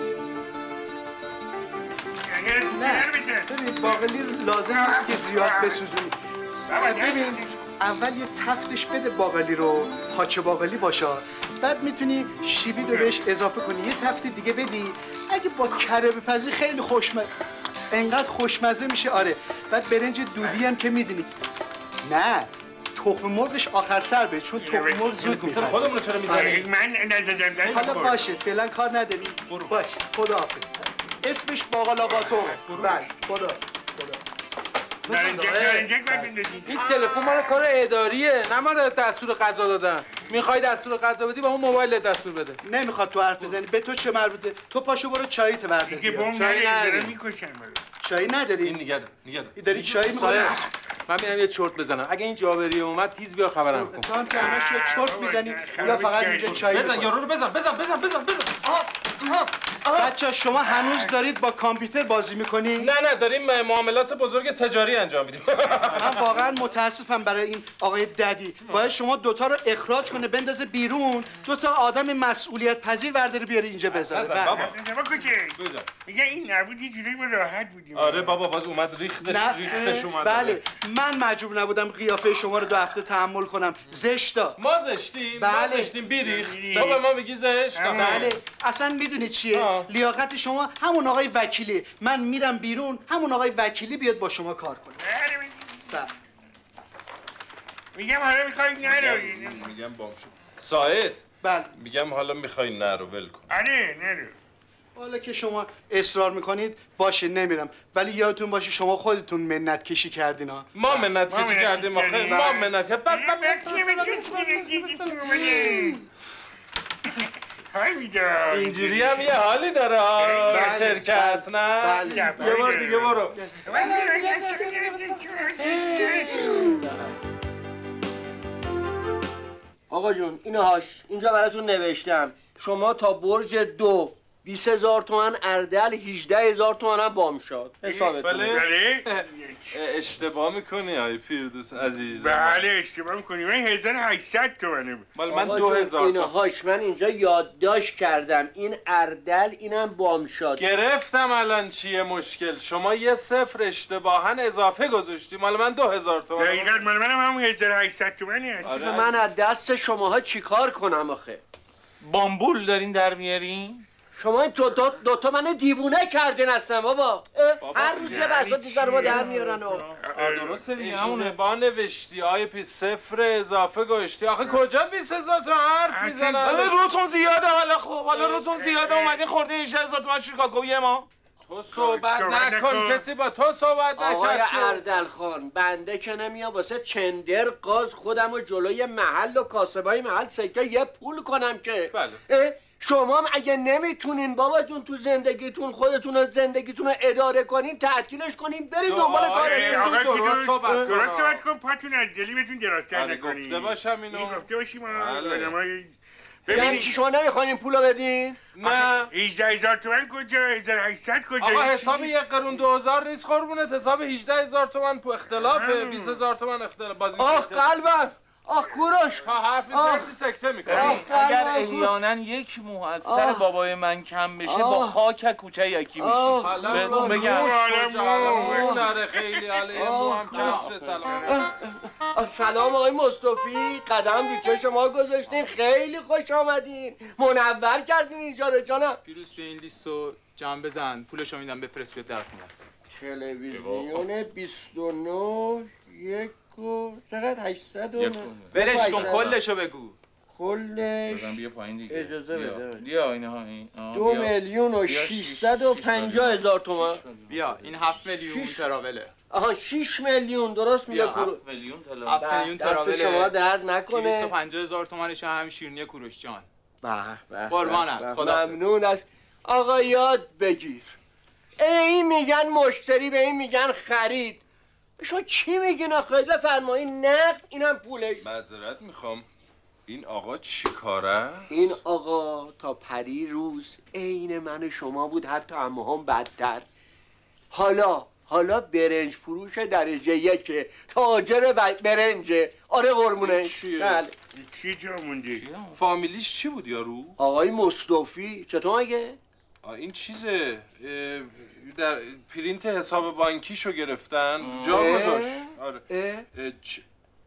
نه ببین باقلی لازم نیست که زیاد بسوزونی. ببین اول یه تفتش بده باقلی رو پاچه باقلی باشه بعد میتونی شیوید رو بهش اضافه کنی یه تفت دیگه بدی اگه با کره بپزی خیلی خوشمزه انقدر خوشمزه میشه آره. بعد برنج دودی هم که میدونی نه تخم مرغش آخر سر به چون تخم مرغ زود میپزه. خودمون چرا میزنی؟ من نزدم حالا باشه فعلا کار نداری باش خداحافظ. اسمش باقلا قاطوقه. بله خدا نارنجک نارنجک باید بندازید این تلفن مال کار اداریه نه مال دستور غذا دادن. میخوای دستور غذا بدی با اون موبایل دستور بده. نمیخواد تو حرف بزنی به تو چه مربوطه تو پاشو برو چاییت بردار دیگه بیار. بوم چای نره نداری. دارم میکشن مرا چایی این نداری نگه دار نگه دار داری چایی میخوای سایه من میرم یه چرت بزنم اگه این جابری اومد تیز بیا خبرم کن. تو هم که همش یا چرت میزنی یا فقط اینجا چایی بزن می‌خوری. یارو رو بزن بزن بزن بزن بزن آها آها بچه شما هنوز دارید با کامپیوتر بازی میکنی؟ نه نه داریم معاملات بزرگ تجاری انجام میدیم من واقعا متاسفم برای این آقای ددی باید شما دوتا رو اخراج کنه بندازه بیرون دوتا آدم مسئولیت پذیر ورداره بیاره اینجا بذاره. نزن بله. بابا نزد کجه بزن میگه این نبود یه جوری ما راحت بودیم آره بابا باز اومد ریختش نه ریختش اومد بله من مجبور نبودم قیافه شما رو دو هفته تحمل کنم زشتا. ما زشتیم بله. ما زشتیم بیریخت تو به ما میگی زشت بله اصلا میدونی چیه آه. لیاقت شما همون آقای وکیلی من میرم بیرون همون آقای وکیلی بیاد با شما کار کنه. بله. میگم حالا میخوای نرو میگم بام شد ساعد بله میگم حالا میخوای نرو ول کن آره نرو حالا که شما اصرار میکنید باشه نمیرم ولی یادتون باشه شما خودتون منت کشی کردین ها. ما منت ما کشی منت کردیم کشی آخه کردیم. ما منت کرد بعد بعد های بیدار اینجوری هم یه حالی داره ها، بله، شرکت نه بله. یه بار دیگه برو آقا جون اینو هاش اینجا براتون نوشتم شما تا برج دو بیست هزار تومن اردل هجده هزار تومن هم بام شد حسابتون بله بله اشتباه میکنی آی پیردوس عزیزم بله اشتباه میکنی من هزار و هشتصد تومنه بود مال من آقا دو جون، هزار اینو تا هاش من اینجا یادداشت کردم این اردل اینم بام شد گرفتم الان چیه مشکل شما یه صفر اشتباها اضافه گذاشتی مال من دو هزار تومن دقیقا مال منم همون هزار و هشتصد تومنی هست آره. من از دست شماها چیکار کنم آخه بامبول دارین در میارین؟ شما این تو دو, دو تا من دیوونه کردین هستن بابا. هر روز یه بحثا تو سر ما در میارن و درسته دیگه همونه. اشتباه نوشتی آیه پی صفر اضافه گوشتی. آخه کجا بیست هزار تا حرف میزنن؟ حالا روتون زیاده. حالا خب حالا روتون زیاده اومدین خوردین هجده هزار تومن شیکاگویه ما. تو صحبت نکن، کسی با تو صحبت نکرد. آقای اردل خان بنده که نمیام واسه چندر قاز خودم و جلوی محل و کاسبای محل سکه یه پول کنم که. بله. شما هم اگه نمیتونین بابا جون تو زندگیتون خودتون زندگیتون رو اداره کنین تعطیلش کنین برید دنبال کارتون. درست صحبت کن. درست صحبت کن، پاتون از دلی بهتون درازتر نکنین. گفته باشم اینو. گفته باشیم بله. یعنی چی شما نمیخواین پولو بدین؟ نه. هجده هزار تومن کجا؟ هزار و هشتصد کجا؟ آقا حساب یک قرون دو هزار نیست قربونت، حساب هجده هزار تومن پو اختلافه. بیست هزار تومن اختلاف. بازی آخ قلبم. آخ کوروش. تا حرفی زردی سکته میکنی. اگر احیانا یک مو از سر بابای من کم بشه با خاک کوچه یکی میشی. بهتون بگم. مو نره خیلی علیه مو هم کم چه سلام. سلام آقای مصطفی، قدم بیچه شما گذاشتین، خیلی خوش آمدین، منور کردین اینجا رو جانم. پیروز به این لیستو جمع بزن، پولشو میدم بفرست به درخت میاد. تلویزیون بیست و نه یک و چقدر هشتصد و برش کن کلشو بگو. کلش بیا پایین دیگه. اجازه بده. بیا اینها این. دو میلیون و ششصد و پنجاه هزار تومان. بیا این هفت میلیون تراوله. آها شش میلیون درست میگه کورو. هفت میلیون تراوله. هفت میلیون تراوله. دست شما درد نکنه. دویست و پنجاه هزار تومانش هم شیرینی کوروش جان. به به. قربانت. خدا ممنون از آقا یاد بگیر. این میگن مشتری به این میگن خرید. شما چی میگین آخه؟ بفرمایید نقد اینم پولش. معذرت میخوام این آقا چی کاره؟ این آقا تا پری روز عین من شما بود، حتی همه هم بدتر. حالا حالا برنج فروش درجه یکه، تاجر برنجه. آره قربونش. چیه؟ چی جا موندی؟ فامیلیش چی بود یارو؟ آقای مصطفی. چطور مگه؟ این چیزه در پرینت حساب بانکیشو گرفتن جا گذاشت. آره. اه. چ...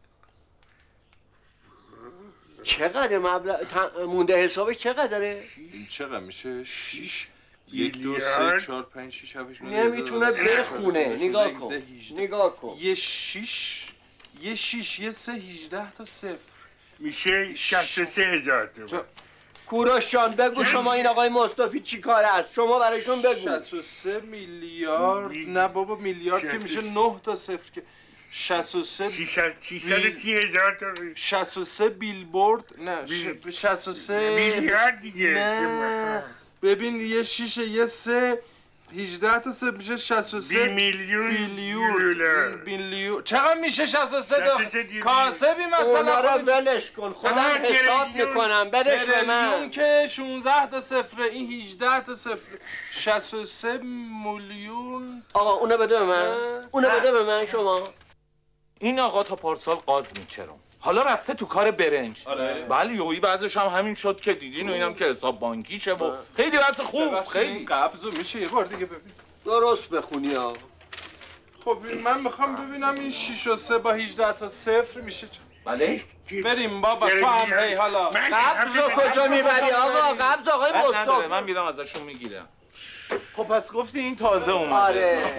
چقدر مبلغ مونده حسابش چقدره؟ این چقدر میشه؟ شیش یک دو سه چهار پنج شیش هفتش نمیتونه بخونه. نگاه کن نگاه کن. یه شیش یه شیش یه سه هیجده تا صفر میشه شصت و سه هزار تومن. کوروش جان بگو شما این آقای مصطفی چی کار است؟ شما برایشون بگو. شصت و سه میلیارد. نه بابا میلیارد که میشه نه تا صفر که شصت و سه ششصد و سی هزار تا شصت و سه بیلبورد. نه شصت و سه میلیارد دیگه. نه ببین یه شیشه یه سه هجده تا سه میشه شصت و سه میلیون بیلیون بیلیون. چقدر میشه شصت و سه تا کاسبی مثلا؟ اونا رو ولش کن خودم حساب میکنم بدش به من. که شانزده تا صفر این هجده تا صفر شصت و سه میلیون. آقا اونو بده به من. اونو بده به من شما. این آقا تا پارسال قاز میچرم، حالا رفته تو کار برنج. آره. بله یهویی وضعش هم همین شد که دیدین و اینم که حساب بانکیشه و خیلی وضع خوب. خیلی قبضو میشه یه بار دیگه ببین درست بخونی ها. خب من میخوام ببینم این شش و سه با هجده تا صفر میشه چه؟ بله بریم بابا تو هم هی حالا قبضو کجا میبری آقا؟ قبض آقای مصطفی من میرم ازشون میگیرم. خب پس گفتی این تازه اومده. آره.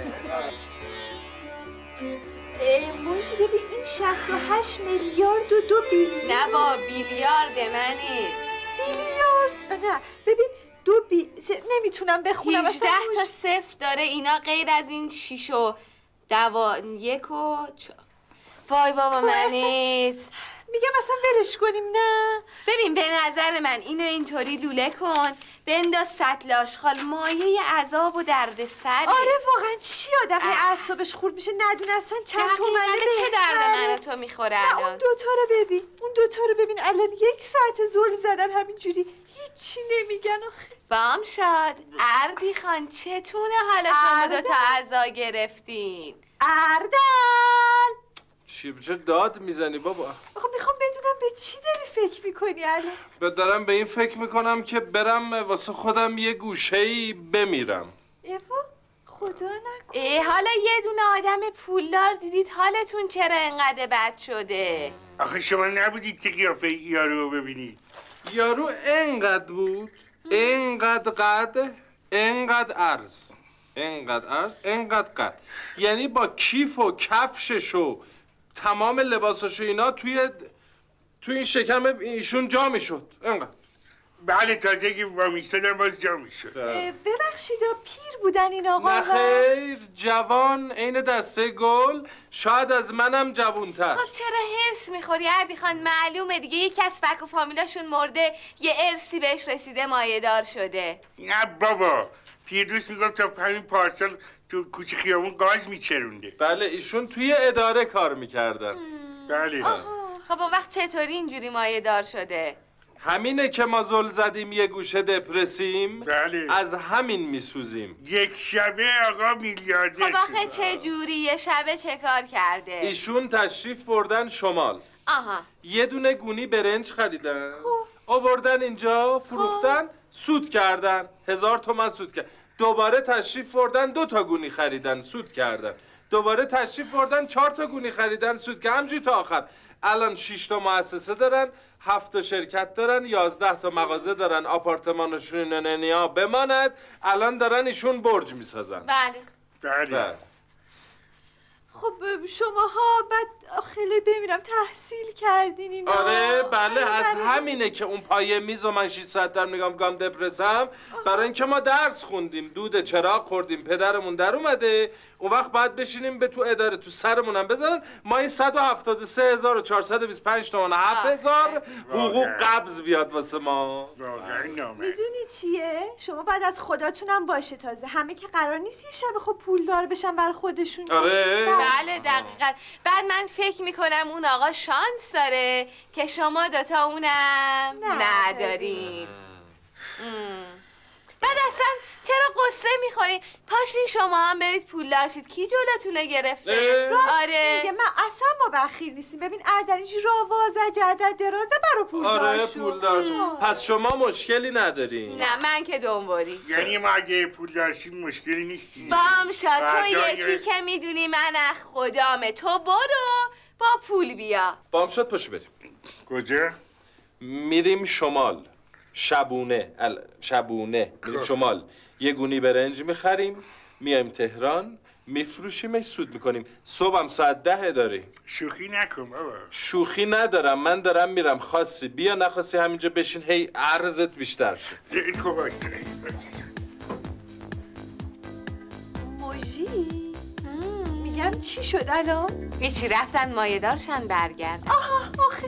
موجی ببین این شصت و هشت میلیارد و دو بیلیارد. نه با بیلیارد منیت. بیلیارد؟ نه ببین دو بی... نمیتونم بخونم. هجده تا صفر داره اینا غیر از این شیش و دوا یک و چ... وای بابا منیت. میگم اصلا ولش کنیم. نه ببین به نظر من اینو اینطوری لوله کن بنداز سطل آشغال، مایه عذاب و درد سره. آره واقعا چی آدم اعصابش خورد میشه ندونه اصلا چند تومنه چه درد من تو میخوره الان. اون دوتا رو ببین اون دوتا رو ببین الان یک ساعت زل زدن همینجوری هیچی نمیگن آخه. بام شاد اردی خان چتونه حالا شما دوتا عزا گرفتین؟ اردل چی چه داد میزنی بابا؟ آخه میخوام بدونم به چی داری فکر میکنی الان؟ به دارم به این فکر میکنم که برم واسه خودم یه گوشه‌ای بمیرم. ایوا خدا نکنه. ای حالا یه دونه آدم پولدار دیدید حالتون چرا انقدر بد شده؟ آخه شما نبودید که قیافه یارو رو ببینید. یارو انقدر بود اینقدر قد، اینقدر عرض، اینقدر عرض، اینقدر قد. یعنی با کیف و کفشش و تمام لباسش و اینا توی توی این شکم ایشون جا میشد. اینقدر. بله تازه که با میستادم باز جا میشد. ببخشید پیر بودن این آقا؟ نه خیر، جوان، عین دسته گل، شاید از منم جوان‌تر. خب چرا هرس میخوری اردی خان؟ معلومه دیگه یکی از فک و فامیلاشون مرده، یه ارسی بهش رسیده مایه‌دار شده. نه بابا، پیردوست میگفت تا همین پارسال تو کوچه خیابون گاز میچرونده. بله ایشون توی اداره کار میکردن. بله. خب اون وقت چطوری اینجوری مایه‌دار شده؟ همینه که ما زل زدیم یه گوشه دپرسیم. بله. از همین میسوزیم. یک شبه آقا میلیاردر خب آخه چه جوری یه شبه چه کار کرده؟ ایشون تشریف بردن شمال. آها. یه دونه گونی برنج خریدن. آوردن اینجا فروختن، سود کردن. هزار تومن سود کرد. دوباره تشریف بردن دو تا گونی خریدن، سود کردن. دوباره تشریف بردن چهار تا گونی خریدن، سود کردن. همجوری تا آخر. الان شش تا مؤسسه دارن، هفت تا شرکت دارن، یازده تا مغازه دارن، آپارتمانشون ننیا بماند. الان دارن ایشون برج میسازن. بله. بله. خب شماها بعد خیلی بمیرم تحصیل کردین اینا. آره بله، از همینه که اون پایه میز و من شیش ساعت در نگام گام دپرسم. برای اینکه ما درس خوندیم، دود چراغ خوردیم، پدرمون در اومده، اون وقت باید بشینیم به تو اداره تو سرمونم بزنن. ما این صد و هفتاد و سه هزار و چهارصد و بیست و پنج تومن هفت هزار حقوق قبض بیاد واسه ما. میدونی چیه؟ شما بعد از خداتونم باشه تازه. همه که قرار نیست یه شب خب پولدار بشن برای خودشون. آره. بله دقیقا. بعد من فکر میکنم اون آقا شانس داره که شما دوتا اونم ندارین. بعد اصلا چرا قصه میخورین؟ پاشین شما هم برید پولدار شید. کی جلوتونه گرفته؟ راست آره. میگه، من اصلا ما بخیل نیستیم. ببین اردنیجی راواز جدد درازه برا پولدار آره شد. پولدار شد. پس شما مشکلی ندارین؟ نه من که دنبالی. یعنی ما اگه پولدار شیم مشکلی نیستیم. بامشا تو یکی که میدونی من از خدامه، تو برو با پول بیا. بامشاد پاشو بریم. کجا؟ میریم شمال. شبونه ال... شبونه میریم شمال. یه گونی برنج میخریم، میایم تهران، میفروشیمش، سود میکنیم. صبحم ساعت ده داریم. شوخی نکن بابا. شوخی ندارم، من دارم میرم. خاصی بیا، نخواستی همینجا بشین، هی عرضت بیشتر شه. موجی میگم چی شد الان؟ هیچی، رفتن مایه‌دارشن برگرد. آها آخه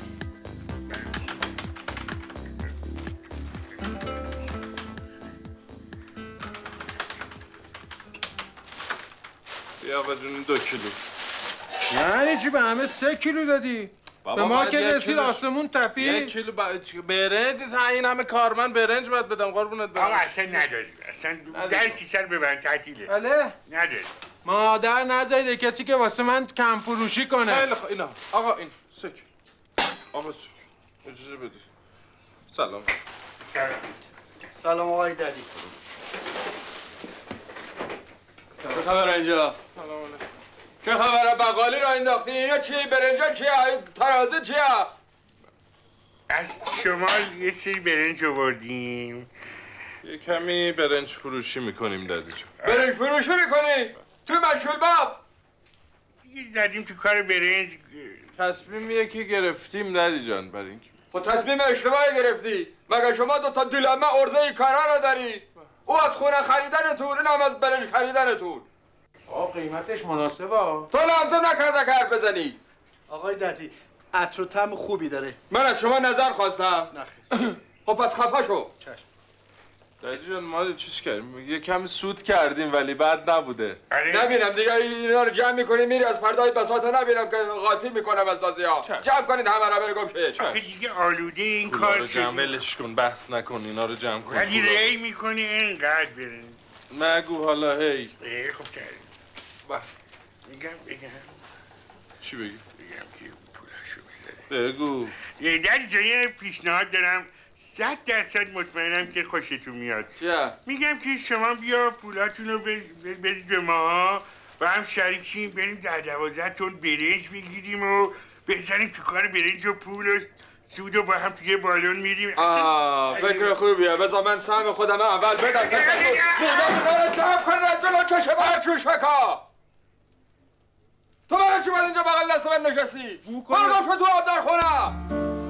بیا آقا جون دو کیلو. یعنی چی به همه سه کیلو دادی؟ به ما که رسید آسمون تپید. یک کیلو با... برنج تا این همه کارمند برنج باید بدم قربونت برم. آقا اصلا نداری، اصلا در کیسه رو ببند تعطیله. بله نداری. مادر نزایده کسی که واسه من کم فروشی کنه. خیلی خوب اینا آقا این سه کیلو. آقا سه کیلو اجازه بدید. سلام. سلام آقای ددی. چه خبر اینجا؟ سلام علیکم. چه خبره؟ بقالی را انداختی؟ اینا چی؟ برنجا چیه؟ ترازه چیه؟ از شمال یه سری برنج آوردیم. یه کمی برنج فروشی میکنیم دادی جان. برنج فروشی میکنی؟ توی منشول باب؟ دیگه زدیم تو کار برنج. تصمیم یکی گرفتیم دادی جان برای اینکه. خب تصمیم اشتباهی گرفتی. مگه شما دو تا دیلمه ارزه ای کارا نداری؟ او از خونه خریدنتون، اینم از برنج خریدنتون. آه قیمتش مناسبه ها. تو لازم نکرده که حرف بزنی. آقای ددی عطر و طعم خوبی داره. من از شما نظر خواستم. نخیر. خب پس خفه شو. چشم. دادی جان ما چیز کردیم یه کمی سود کردیم ولی بد نبوده. نبینم دیگه اینا رو جمع میکنی میری از فردای بساطه نبینم که قاطی میکنم از تازی ها. جمع کنید همه را بره گم شه. آخه دیگه آلوده این کار کار رو جمع ولش کن، بحث نکن، اینا رو جمع کن. ولی ری میکنی اینقدر برنج. مگو حالا هی. خب کردیم. میگم بگم چی بگی؟ بگم که پولاشو بذاره. بگو. یه در جای پیشنهاد دارم صد درصد مطمئنم که خوشتون میاد. چیه؟ میگم که شما بیا پولاتون رو بدید به ما و هم شریک شیم بریم در دوازده تن برنج بگیریم و بزنیم تو کار برنج و پول و سودو با هم توی بالون میریم. آه فکر خوبیه. بذار من سهم خودم اول بدم. بودم رو جمع کن از جلو چشه برچوشکا. تو برای چی باید اینجا بغل دست من نشستی؟ برگاه شو تو آب در خونم.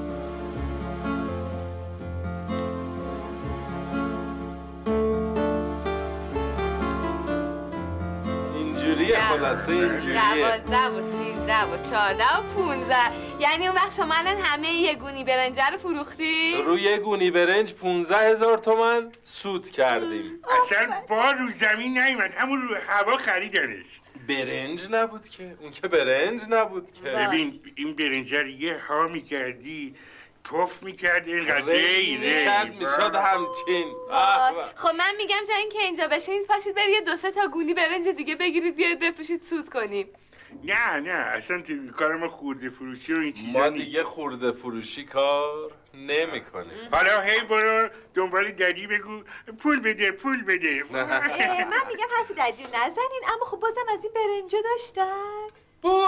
اینجوریه خلاصه اینجوریه. دوازده و سیزده و چارده و پونزده. یعنی اون وقت شما الان همه یه گونی برنجه رو فروختی؟ روی یه گونی برنج پونزده هزار تومن سود کردیم. اصلا با رو زمین نیومد، همون رو هوا خریدنش. برنج نبود که، اون که برنج نبود که. ببین این برنجه رو یه ها میکردی پف میکرد اینقدر ری ری میکرد میشد همچین. خب من میگم جا اینکه اینجا بشینید پاشید برید یه دو سه تا گونی برنج دیگه بگیرید بیاید بفروشید سود کنیم. نه نه اصلا تو کار ما خورده فروشی و این چیزا ما دیگه خورده فروشی کار نمی کنیم. حالا هی برو دنبال ددی بگو پول بده پول بده. من میگم حرف ددیو نزنین، اما خب بازم از این برنجه داشتن. بو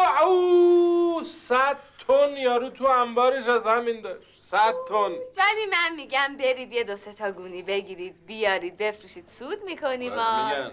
او صد تن یارو تو انبارش از همین داشت. صد تن. ولی من میگم برید یه دو سه تا گونی بگیرید بیارید بفروشید سود میکنیم. ما میگن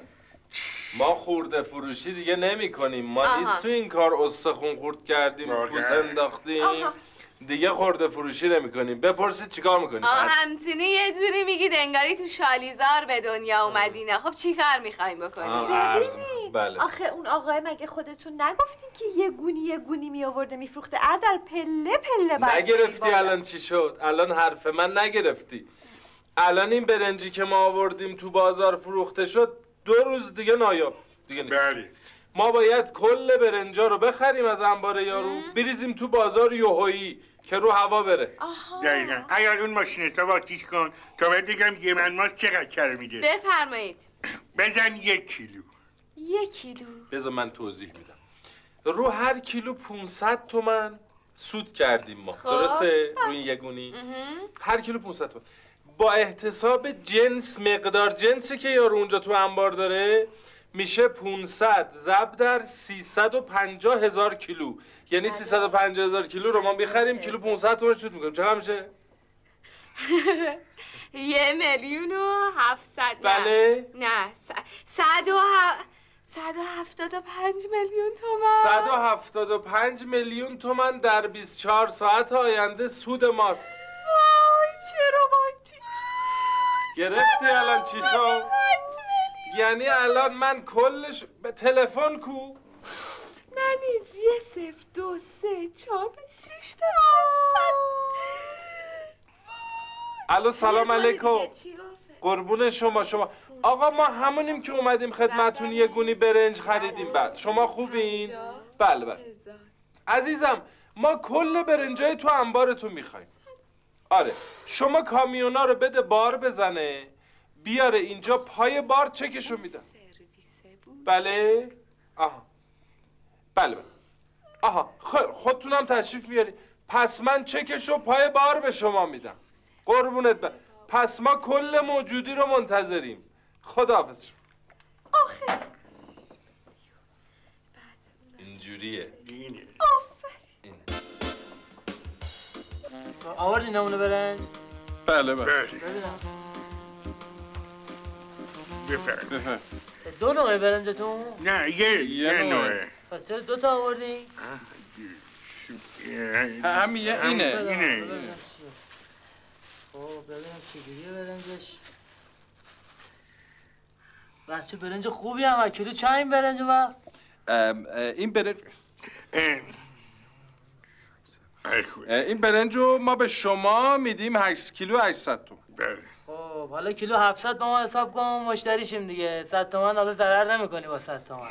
ما خورده فروشی دیگه نمی کنیم. ما نیست تو این کار استخون خورد کردیم پوست انداختیم دیگه خورده فروشی نمی کنیم. بپرسید چیکار میکنیم؟ آه همچنین یه جوری میگید انگاری تو شالیزار به دنیا اومدینه. خب چی کار میخوایم بکنیم؟ بله. آخه اون آقای مگه خودتون نگفتین که یه گونی یه گونی می آورده میفروخته؟ ار در پله پله بعد نگرفتی الان چی شد؟ الان حرف من نگرفتی. الان این برنجی که ما آوردیم تو بازار فروخته شد دو روز دیگه نایاب دیگه نیست. بله. ما باید کل برنجا رو بخریم از انبار یارو بریزیم تو بازار یوهویی که رو هوا بره. دقیقا. اگر اون ماشین حساب آتیش کن تا باید بگم یه من ماست چقدر کره میده. بفرمایید. بزن یک کیلو. یک کیلو؟ بذار من توضیح میدم. رو هر کیلو پونصد تومن سود کردیم ما. خب. درسته؟ روی یه گونی هر کیلو پونصد تومن. با احتساب جنس مقدار جنسی که یارو اونجا تو انبار داره میشه پونصد ضرب در سیصد و پنجاه هزار کیلو. یعنی سیصد و پنجاه هزار کیلو رو ما بخریم کیلو پونصد تومن سود میکنیم. چقدر میشه؟ یه میلیون و هفتصد. بله؟ نه صد و صد و هفتاد و پنج میلیون تومن. صد و هفتاد و پنج میلیون تومن در بیست و چهار ساعت آینده سود ماست. وای چه رومانتیک. گرفتی الان چی شد؟ یعنی الان من کلش به تلفن کو؟ ننیج یه صفر دو سه چهار شش تا الو سلام علیکم. قربون شما شما آقا ما همونیم که اومدیم خدمتون یه گونی برنج خریدیم. بعد شما خوبین؟ بله بله عزیزم ما کل برنجای تو انبارتون میخوایم. آره شما کامیونا رو بده بار بزنه بیاره اینجا پای بار چکشو میدم. بله آها بله بله آها خودتونم تشریف میاری. پس من چکشو پای بار به شما میدم. قربونت برم. پس ما کل موجودی رو منتظریم. خداحافظ. آخه اینجوریه. آفرین. آوردی نمونه برنج؟ بله بله. بفرد. بفرد. دو نوعه برنجتون؟ نه یه یه نوعه. پس چرا دو تا آوردی؟ همین اینه. اینه. خب ببینم چجوریه برنجش. بچه برنج خوبی هم کیلو چند این برنج وقت؟ این برنج این برنج رو ما به شما میدیم هشت کیلو هشتصد تومن. بله. خب حالا کیلو هفتصد با ما حساب کن مشتریشیم دیگه. صد تومن حالا ضرر نمیکنی با صد تومن.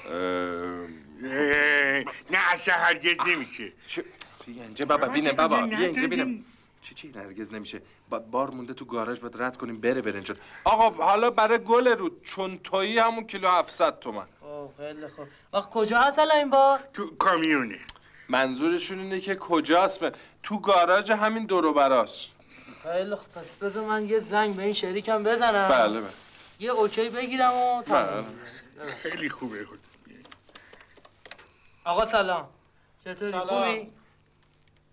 نه اصلا هرگز نمیشه. بیا اینجا بابا بینه بابا بیا اینجا بینم. چی چی هرگز نمیشه. بار مونده تو گاراژ باید رد کنیم بره برنج. آقا حالا برای گل رو چون تویی همون کیلو هفتصد تومن. خب خیلی خوب. وقت کجا هست الان این بار؟ تو کامیونه. منظورشون اینه که کجاست؟ من تو گاراژ همین دور و براست. خیلی خوب. پس بذار من یه زنگ به این شریکم بزنم. بله بله. یه اوکی بگیرم و بله. خیلی خوبه خود. آقا سلام. چطوری خوبی؟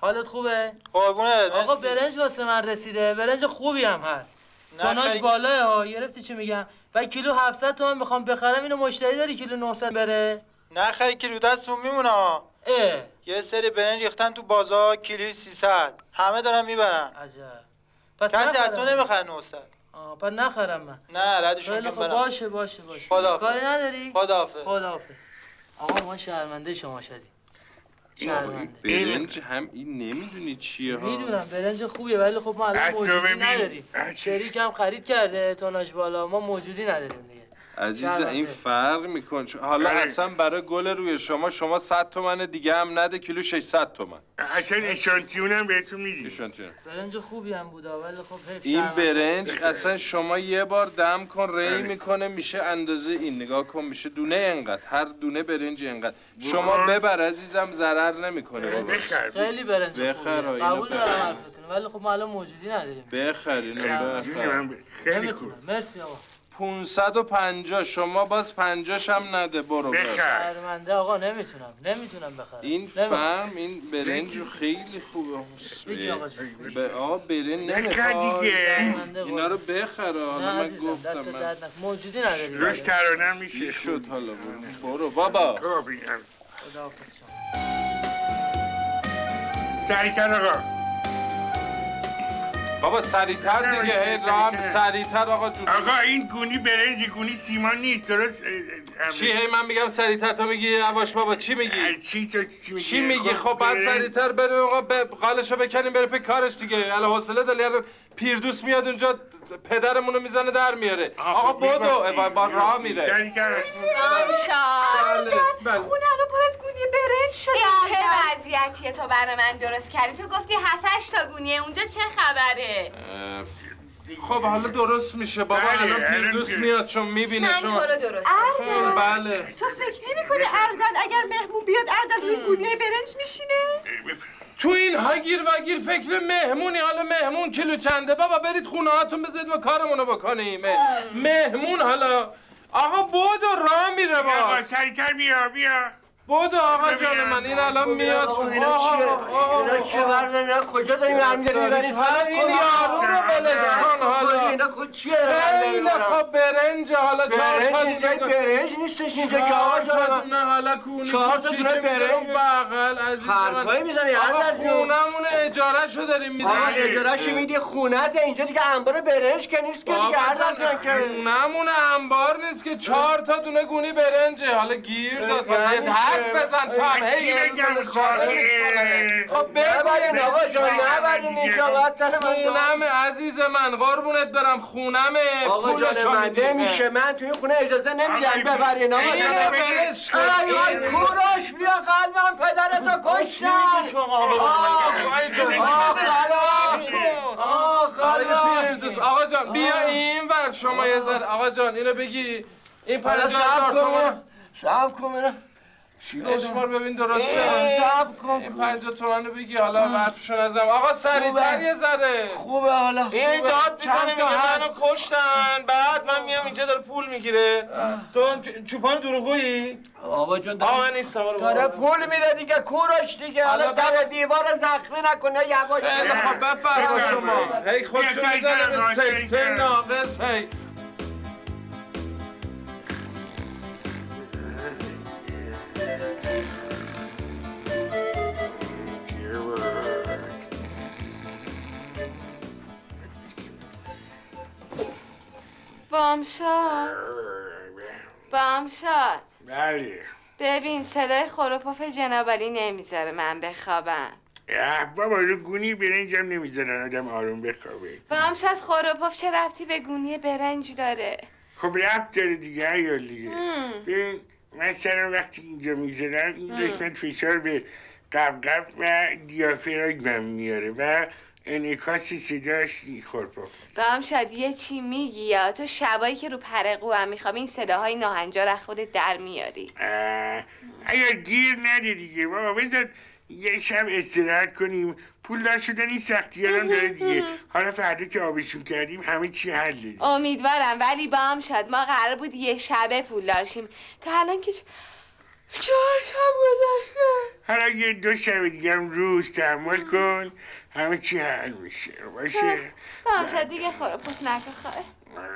حالت خوبه؟ قربونت. آقا برنج واسه من رسیده، برنج خوبی هم هست. توناژ خری... بالاه ها، گرفتی چی میگم؟ و کیلو هفتصد تومن میخوام بخرم، اینو مشتری داری کیلو نهصد بره؟ نه خری کیلو دستمون میمونه ها. اه یه سری برنج ریختن تو بازار کیلوی سیصد. همه دارن میبرن. عجب. پس کسی از تو نمیخره نهصد. آه پس نخرم من. نه ردشون خیلی کن خب برم. باشه باشه باشه. خداحافظ. کاری نداری؟ خداحافظ. خداحافظ. آقا ما شرمنده شما شدیم. شرمنده. برنج هم این نمیدونی چیه ها؟ میدونم برنج خوبیه ولی خب ما الان موجودی نداریم. شریک هم خرید کرده توناژ بالا، ما موجودی نداریم دیگه. عزیز این فرق میکن. حالا اصلا برای گل روی شما شما صد تومن دیگه هم نده کیلو ششصد تومن. اصلا اشانتیون هم بهتون میدی. اشانتیون. برنج خوبی هم بوده ولی خب حیف. این برنج اصلا شما یه بار دم کن ری میکنه میشه اندازه این. نگاه کن میشه دونه انقدر، هر دونه برنج انقدر. شما ببر عزیزم ضرر نمیکنه بابا. خیلی برنج خوبیه. قبول دارم حرفتون ولی خب ما الان موجودی نداریم. بخر اینو بخر. خیلی خوب. مرسی آقا. پونصد و پنجاه شما باز پنجاش هم نده برو بخر. شرمنده آقا نمیتونم نمیتونم بخرم. این فرم این برنج خیلی خوبه. بگی آقا جون. به آقا برنج نمیخواد. اینا رو بخره. حالا من گفتم من موجودی نداریم. روش ترانه میشه شد حالا برو بابا. خداحافظ شما. سریعتر آقا. بابا سریعتر دیگه هی رام سریعتر آقا جون. آقا این گونی برنج گونی سیمان نیست درست؟ چی هی من میگم سریعتر تو میگی یواش بابا چی میگی؟ چی تو چی میگی؟ چی میگی؟ خب بعد سریعتر بریم آقا قالشو بکنیم بره پی کارش دیگه. الان حوصله داری پیردوس میاد اونجا پدرمونو میزنه در میاره. آقا بدو با راه میره. آمشاد خونه الان پر از گونی برنج شده. این چه وضعیتیه تو برای من درست کردی؟ تو گفتی هفتش تا گونیه اونجا چه خبره؟ خب حالا درست میشه بابا. الان پیردوس میاد چون میبینه شما. من تو رو درست اردن بله. تو فکر نمی کنی اردن اگر مهمون بیاد اردن روی گونی برنج میشینه؟ تو این هاگیر وگیر فکر مهمونی. حالا مهمون کیلو چنده بابا؟ برید خونه هاتون بذارید ما کارمونو بکنیم. مهمون حالا آقا بودو راه میره باز. آقا سریعتر بیا بیا. بودو آقا جان من این الان میاد. اینا چیه؟ اینا چیه بردن؟ کجا داریم برمی داریم میبریم؟ حالا این یارو رو بلش کن حالا. اینا چیه؟ خیلی خب برنج حالا چهار تا دیگه برنج نیستش اینجا که آقا جان. دونه حالا کونی چهار تا دونه برنج بغل عزیز من. حرفایی میزنی آقا هر جون. خونمون اجاره شو داریم میدیم. آقا اجاره شو میدی خونت اینجا دیگه انبار برنج که نیست که دیگه هر جان که خونمون انبار نیست که چهار تا دونه گونی برنجه. حالا گیر داد حالا حرف بزن تو هم هی بگم خب ببرین آقا جان نبرین اینجا باید سر من خونم عزیز من قربونت برم خونمه. آقا جان من نمیشه من توی این خونه اجازه نمیدم ببرین آقا جان. اینو بلش کن. ای وای کوروش بیا قلبم پدرتو کشتن. آقا جان بیا این ور شما یه ذره. آقا جان اینو بگی این پنجاه هزار تومن. صبر کن اشمار ببین درسته. صبر کن این پنجاه تومن رو بگی حالا حرفشو نزم. آقا سریعتر یه ذره. خوبه حالا این داد میزنه میگه منو کشتن بعد من میام اینجا داره پول میگیره. تو چوپان دروغویی؟ آقا جان آقا من نیستم. داره پول میده دیگه کوروش دیگه. حالا در دیوار زخمی نکنه یواش. خیلی خب بفرما شما. هی خودشو میزنه به سکته ناقص. هی بامشاد بامشاد بله ببین صدای خروپف جنابالی نمیذاره من بخوابم. اه بابا رو گونی برنج هم نمیذارن آدم آروم بخوابه. بامشاد خروپف چه ربطی به گونی برنج داره؟ خب ربط داره دیگه ایال دیگه. ببین مثلا وقتی اینجا میذارم این قسمت فشار به قبقب و دیافراگم میاره و انعکاس صداش خورپاپ. بامشاد یه چی میگی یا تو شبایی که رو پرقو هم میخوابی این صداهای ناهنجار از خودت در میاری؟ اگر گیر نده دیگه بابا بذار یه شب استراحت کنیم. پول دار شدن این سختی هم داره دیگه. حالا فردا که آبشون کردیم همه چی حله. امیدوارم ولی بامشاد ما قرار بود یه شبه پول دارشیم تا الان که چهار شب گذشته. حالا یه دو شب دیگه هم روز تحمل کن، همه چی حل میشه باشه. باشه دیگه خوره پس نکن خواه.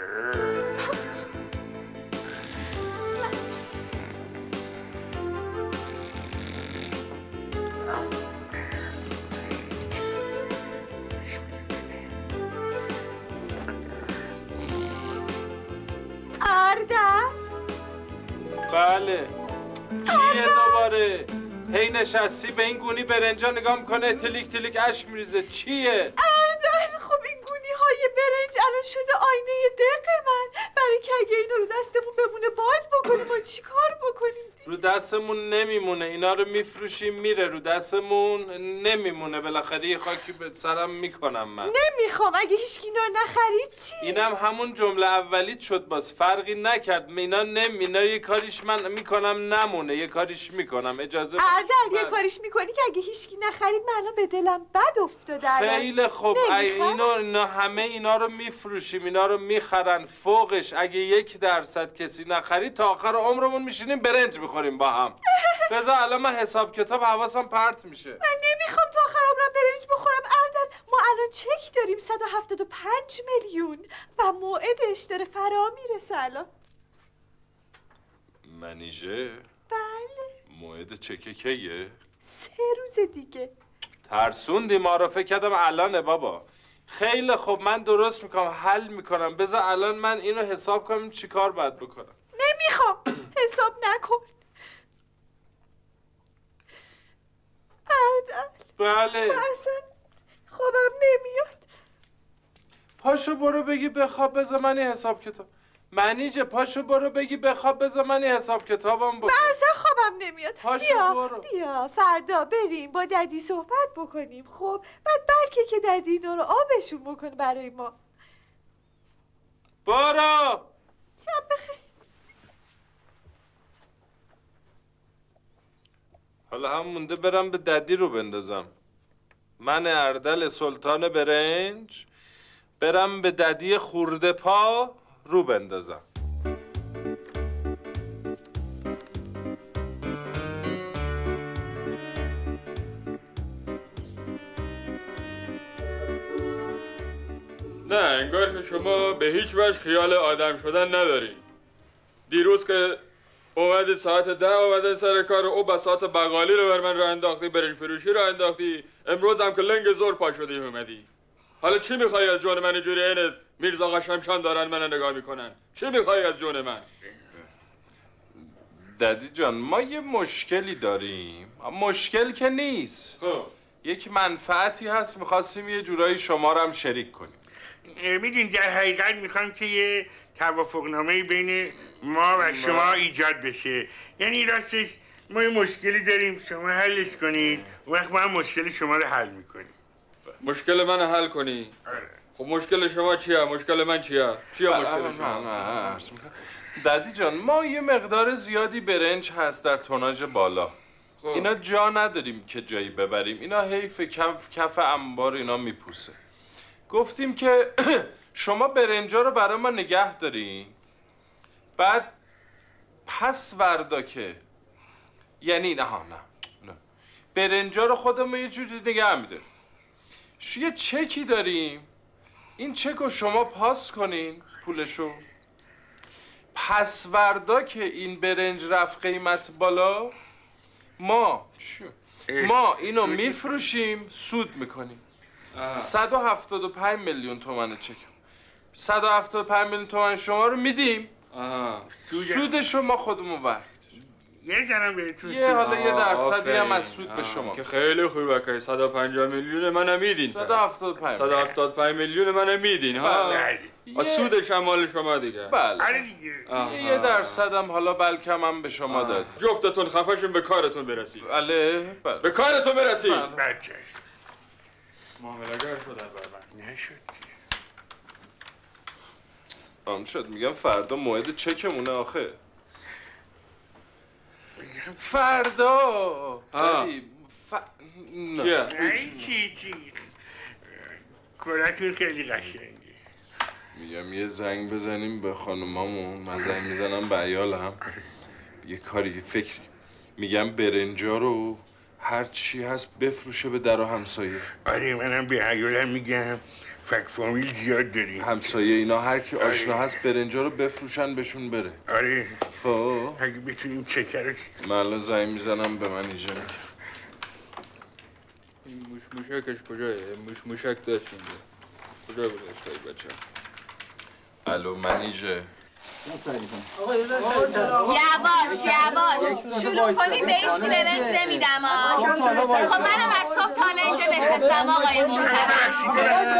اردل بله چیه دوباره؟ هی نشستی به این گونی برنجا نگاه میکنه تلیک تلیک اشک میریزه چیه؟ اردل خب این گونی های برنج الان شده آینه دق من، برای که اگه اینو رو دستمون بمونه باد بکنیم ما چی کار بکنیم دیگه؟ رو دستمون نمیمونه، اینا رو میفروشیم میره رو دستمون نمیمونه، بالاخره یه خاکی به سرم میکنم من. نمیخوام، اگه هیچ کی اینا نخرید چی؟ اینم همون جمله اولیت شد، باز فرقی نکرد. اینا نمی اینا یه کاریش من میکنم نمونه، یه کاریش میکنم. اجازه اردل یه کاریش میکنی که اگه هیچ کی نخرید من الان به دلم بد افتاده. خیلی خوب، اینا اینا همه اینا رو میفروشیم، اینا رو میخرن. فوقش اگه یک درصد کسی نخرید تا آخر عمرمون میشینیم برنج میخوریم با هم. بذار الان من حساب کتاب حواسم پرت میشه. من نمیخوام تا آخر عمرم برنج بخورم اردل. ما الان چک داریم صد و هفتاد و پنج میلیون و موعدش داره فرا میرسه الان. منیژه؟ بله. موعد چکه کیه؟ سه روز دیگه. ترسوندی ما رو، فکر کردم الانه بابا. خیلی خوب من درست میکنم، حل میکنم. بذار الان من اینو حساب کنم چی کار باید بکنم. نمیخوام حساب نکن اردل. بله اصلا خوابم نمیاد. پاشو برو بگی بخواب، بذار من حساب کتاب. منیجه پاشو برو بگی بخواب، بذار من حساب کتابم بکن. من اصلا خوابم نمیاد. پاشو بیا برو. بیا فردا بریم با ددی صحبت بکنیم. خب بعد بلکه که ددی اینا رو آبشون بکنه برای ما. برو. شب بخیر. حالا هم مونده برم به ددی رو بندازم. من اردل سلطان برنج برم به ددی خورده پا رو بندازم. نه انگار که شما به هیچ وجه خیال آدم شدن نداری. دیروز که اومدی ساعت ده اومدی سر کار، او بساط بقالی رو بر من رو انداختی، برنج فروشی رو انداختی، امروز هم که لنگ زور پا شدی اومدی. حالا چی میخوای از جون من؟ اینجوری اینه میرزا آقا شمشان دارن منو نگاه میکنن. چی میخوای از جون من؟ ددی جان ما یه مشکلی داریم. مشکل که نیست، خب یک منفعتی هست، میخواستیم یه جورایی شما رو هم شریک کنیم. میدین در حقیقت میخوام که یه توافقنامه بین ما و شما ایجاد بشه. یعنی راستش ما یه مشکلی داریم، شما حلش کنید، وقت ما هم مشکل شما رو حل میکنیم. مشکل من حل کنی؟ آره. خب مشکل شما چیه؟ مشکل من چیه؟ چیه مشکل شما؟ ددی جان ما یه مقدار زیادی برنج هست در توناژ بالا. خب. اینا جا نداریم که جایی ببریم، اینا حیف کف کف انبار اینا میپوسه. گفتیم که شما برنجا رو برای ما نگه دارین، بعد پس وردا که یعنی نه ها نه نه برنجا رو خودمون یه جوری نگه میداریم. یه چکی داریم، این چک رو شما پاس کنین پولشو، پس وردا که این برنج رفت قیمت بالا ما ما اینو میفروشیم سود میکنیم. صد و هفتاد و پنج میلیون تومن چک، صد و هفتاد و پنج میلیون تومن شما رو میدیم. سودش رو ما خودمون ور یه زنم بهتون یه حالا یه درصدی هم از سود به شما که خیلی خوبه که صد و پنجاه میلیون منم میدین. صد و هفتاد و پنج صد و هفتاد و پنج میلیون منم میدین ها. و سودش هم مال شما دیگه. بله آره دیگه. یه درصد هم حالا بلکم هم به شما داد. جفتتون خفشون به کارتون برسید. بله بله به کارتون برسید. بچه معامله‌گر شد از من. نشد. آم شد میگم فردا موعد چکمونه آخه. فردا داری ف... چیه؟ چی چی کلاتون خیلی قشنگه. میگم یه زنگ بزنیم به خانمامون، من زنگ میزنم به عیالم، یه کاری فکری میگم برنجا رو هر چی هست بفروشه به در و همسایه. آره منم به عیالم میگم فک فامیل زیاد داریم. همسایه اینا هر کی آشنا هست برنجا رو بفروشن بهشون بره. آره خب اگه بتونیم چکر رو من الان زنگ میزنم به من ایجا. این موش موشکش کجایه؟ موش موشک داشت اینجا کجا بودش تایی بچه؟ الو منیژه. یواش یواش شلوغ کنی به هیچکی برنج نمیدم ها. خب منم از صبح تا حالا اینجا نشستم آقای محترم.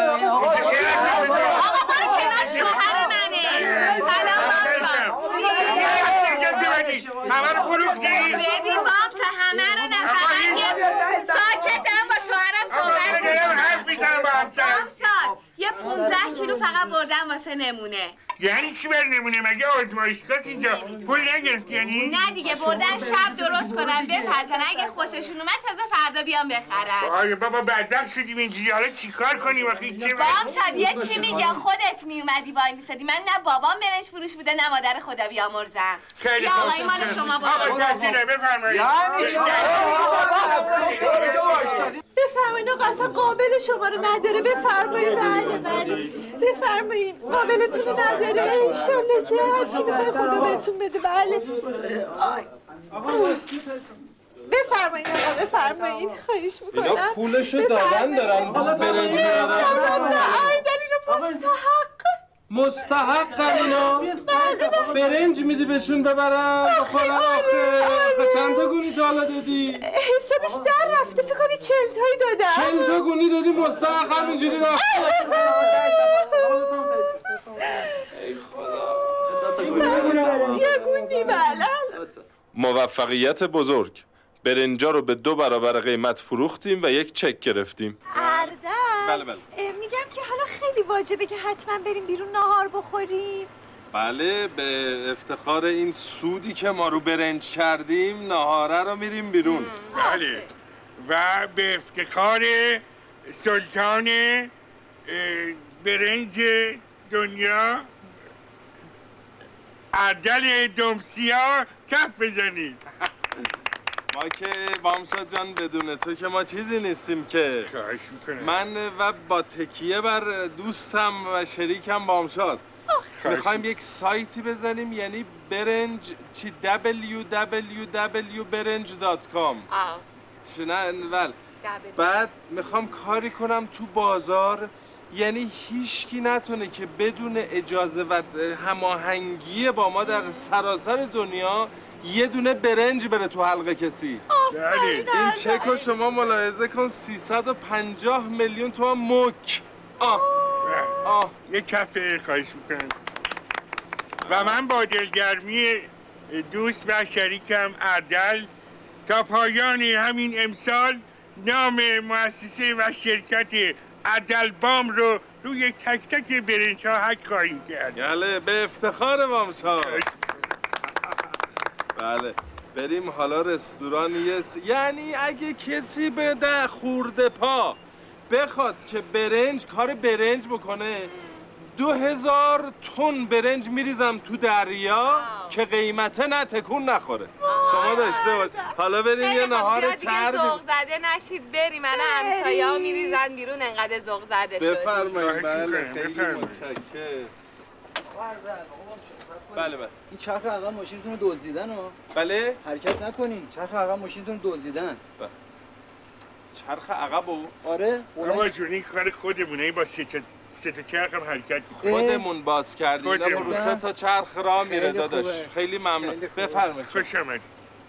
آقا برو کنار شوهر منه. سلام بامشان خوبی؟ همه رو فروختی؟ ببین بامشان همه رو نه فقط یه ساکت دارم با شوهرم صحبت میکنم. بامشان یه پونزده کیلو فقط بردم واسه نمونه. یعنی چی بر نمونه؟ مگه آزمایشگاه اینجا پول نگرفتی یعنی؟ نه دیگه بردن شب درست کنم بپزن اگه خوششون اومد تازه فردا بیام بخرن. آره بابا بدبخت شدیم اینجوری حالا چیکار کنیم آخه چه بامشاد یه چی میگه خودت میومدی وای میسادی من نه بابام برنج فروش بوده نه مادر خدا بیامرزم. یا آقای مال شما بود. آقا تحصیله بفرمایید. یعنی چی؟ بفرمایید آقا اصلا قابل شما رو نداره. بفرمایید بله بله بفرمایید قابلتون رو نداره. انشالله که هرچی بخواه خدا بهتون بده. بله بفرمایید آقا بفرمایید خواهش میکنم. اینا پولشو دادن دارن برنج میارن. سلام نه آیدل اینو مستحق مستحق اینا برنج میدی بهشون ببرن بخورن. آخه چند تا گونی تا حالا دادی؟ حسابش در رفته فکر کنم چهل تایی دادم. چهل تا گونی دادی مستحق همینجوری رفت. ای خدا یه گونی بله. موفقیت بزرگ. برنجا رو به دو برابر قیمت فروختیم و یک چک گرفتیم. اردل بله بله میگم که حالا خیلی واجبه که حتما بریم بیرون ناهار بخوریم. بله به افتخار این سودی که ما رو برنج کردیم ناهاره رو میریم بیرون. بله و به افتخار سلطان برنج دنیا اردل دمسیا کف بزنید. ما که بامشاد جان بدون تو که ما چیزی نیستیم که. خواهش میکنم. من و با تکیه بر دوستم و شریکم بامشاد میخوایم یک سایتی بزنیم یعنی برنج چی دبلیو دبلیو دبلیو برنج دات کام. چه نه ول بعد میخوام کاری کنم تو بازار یعنی هیچکی نتونه که بدون اجازه و هماهنگی با ما در سراسر دنیا یه دونه برنج بره تو حلقه کسی. این چک رو شما ملاحظه کن سیصد و پنجاه میلیون تومان مک. آه آه یه کف خواهش میکنم. و من با دلگرمی دوست و شریکم اردل تا پایان همین امسال نام مؤسسه و شرکت اردل بام رو روی تک تک برنج ها حک خواهیم کرد. بله به افتخار بامشاد. بله بریم حالا رستوران یه س... یعنی اگه کسی به ده خورده پا بخواد که برنج کار برنج بکنه دو هزار تن برنج میریزم تو دریا که قیمته نه تکون نخوره. شما داشته باش. حالا بریم یه نهار چرب. ذوق زده نشید بریم من همسایه ها میریزن بیرون انقدر ذوق زده شد. بفرمایید. بله خیلی متشکرم. بله بله این چرخ عقب ماشینتون رو دزدیدن ها. بله حرکت نکنین چرخ عقب ماشینتون رو دزدیدن. بله. چرخ عقب و آره آقا جون این کار خودمونه. این با سه تا سه تا چرخ هم حرکت خودمون باز کردیم. اینا رو سه تا چرخ راه میره داداش. خیلی ممنون. بفرمایید. خوش آمد.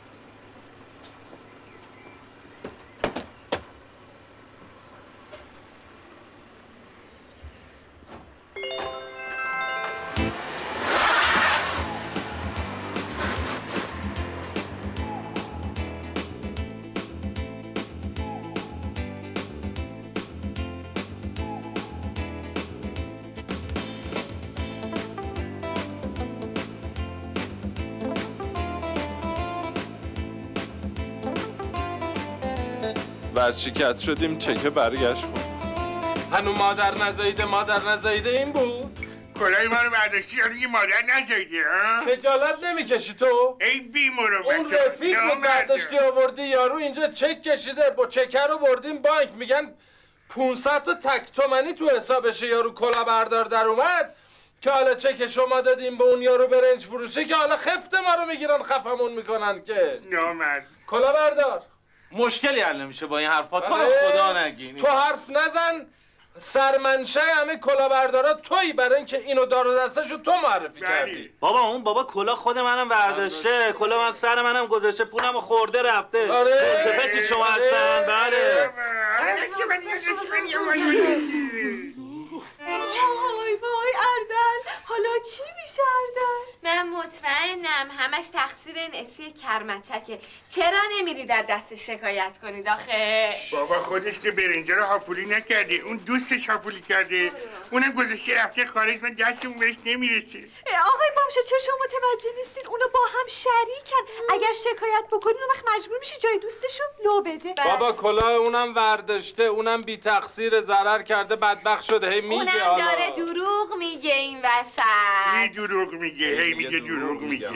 ورشکست شدیم چکه برگشت خون. هنو مادر نزایده مادر نزایده این بود کلاه ما رو برداشتی یه مادر نزایدی ها؟ خجالت نمیکشی تو؟ ای بی مروت اون رفیق بود برداشتی آوردی یارو اینجا چک کشیده با چکر رو بردیم بانک میگن پونصد تا تک تومنی تو حسابشه یارو کلا بردار در اومد که حالا چک شما دادیم به اون یارو برنج فروشه که حالا خفت ما رو میگیرن خفمون میکنن که نامرد کلا بردار مشکلی حل نمیشه با این حرفا تو رو خدا نگین تو حرف نزن سرمنشه همه کلاهبردارا تویی برای اینکه اینو دار و دستشو تو معرفی کردی. بابا اون بابا کلا خود منم برداشته، کلا من سر منم گذاشته، پولمو خورده رفته. آره ملتفتی شما هستن. بله. وای وای اردل، حالا چی میشه اردل؟ من مطمئنم همش تقصیر این اسی کرمچکه. چرا نمیرید از دست شکایت کنید آخه؟ بابا خودش که برنجا رو هاپولی نکرده، اون دوستش هاپولی کرده، اونم گذاشته رفته خارج، من دستمون بهش نمیرسه. آقای بامشا چرا شما متوجه نیستین؟ اونا با هم شریکن. اگر شکایت بکنین اون وقت مجبور میشه جای دوستشو لو بده. بابا کلاه اونم ورداشته، اونم بی تقصیر ضرر کرده، بدبخت شده. هی میگه اونم داره دروغ میگه این وسط. هی دروغ میگه، هی میگه دروغ میگه.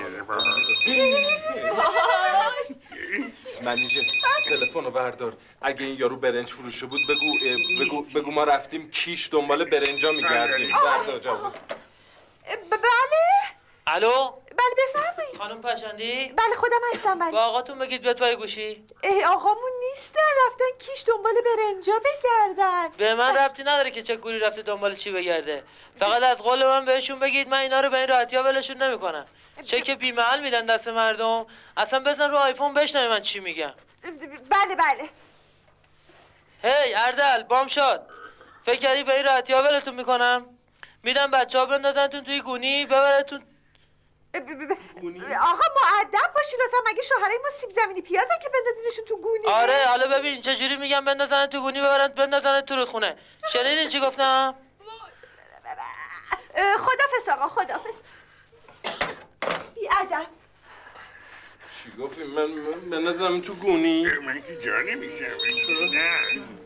منیژه تلفن رو بردار. اگه این یارو برنج فروشه بود بگو بگو بگو ما رفتیم کیش دنبال برنجا میگردیم. بردار جواب. بله؟ الو؟ بله بفرمایید. خانم پشندی؟ بله خودم هستم. بله. با آقاتون بگید بیاد پای گوشی. ای آقامون نیستن، رفتن کیش دنبال برنجا بگردن. به من ربطی نداره که چه گوری رفته دنبال چی بگرده. فقط از قول من بهشون بگید من اینا رو به این راحتی‌ها ولشون نمی‌کنم. چک بی‌محل میدن دست مردم. اصلا بزن رو آیفون بشنوی من چی میگم. بله بله. هی اردل بامشاد، فکر کردی به این راحتی‌ها ولتون میکنم؟ میدم بچه‌ها بندازنتون توی گونی ببرتون. آقا مؤدب باشی لطفا، مگه شوهرای ما سیب زمینی پیازن که بندازینشون تو گونی؟ آره حالا ببین چجوری میگم بندازن تو گونی ببرن بندازن تو رودخونه. شنیدین چی گفتم؟ خدافظ آقا خدافظ. بی ادب. چی گفتی؟ من بندازم تو گونی؟ من که جا نمیشم. نه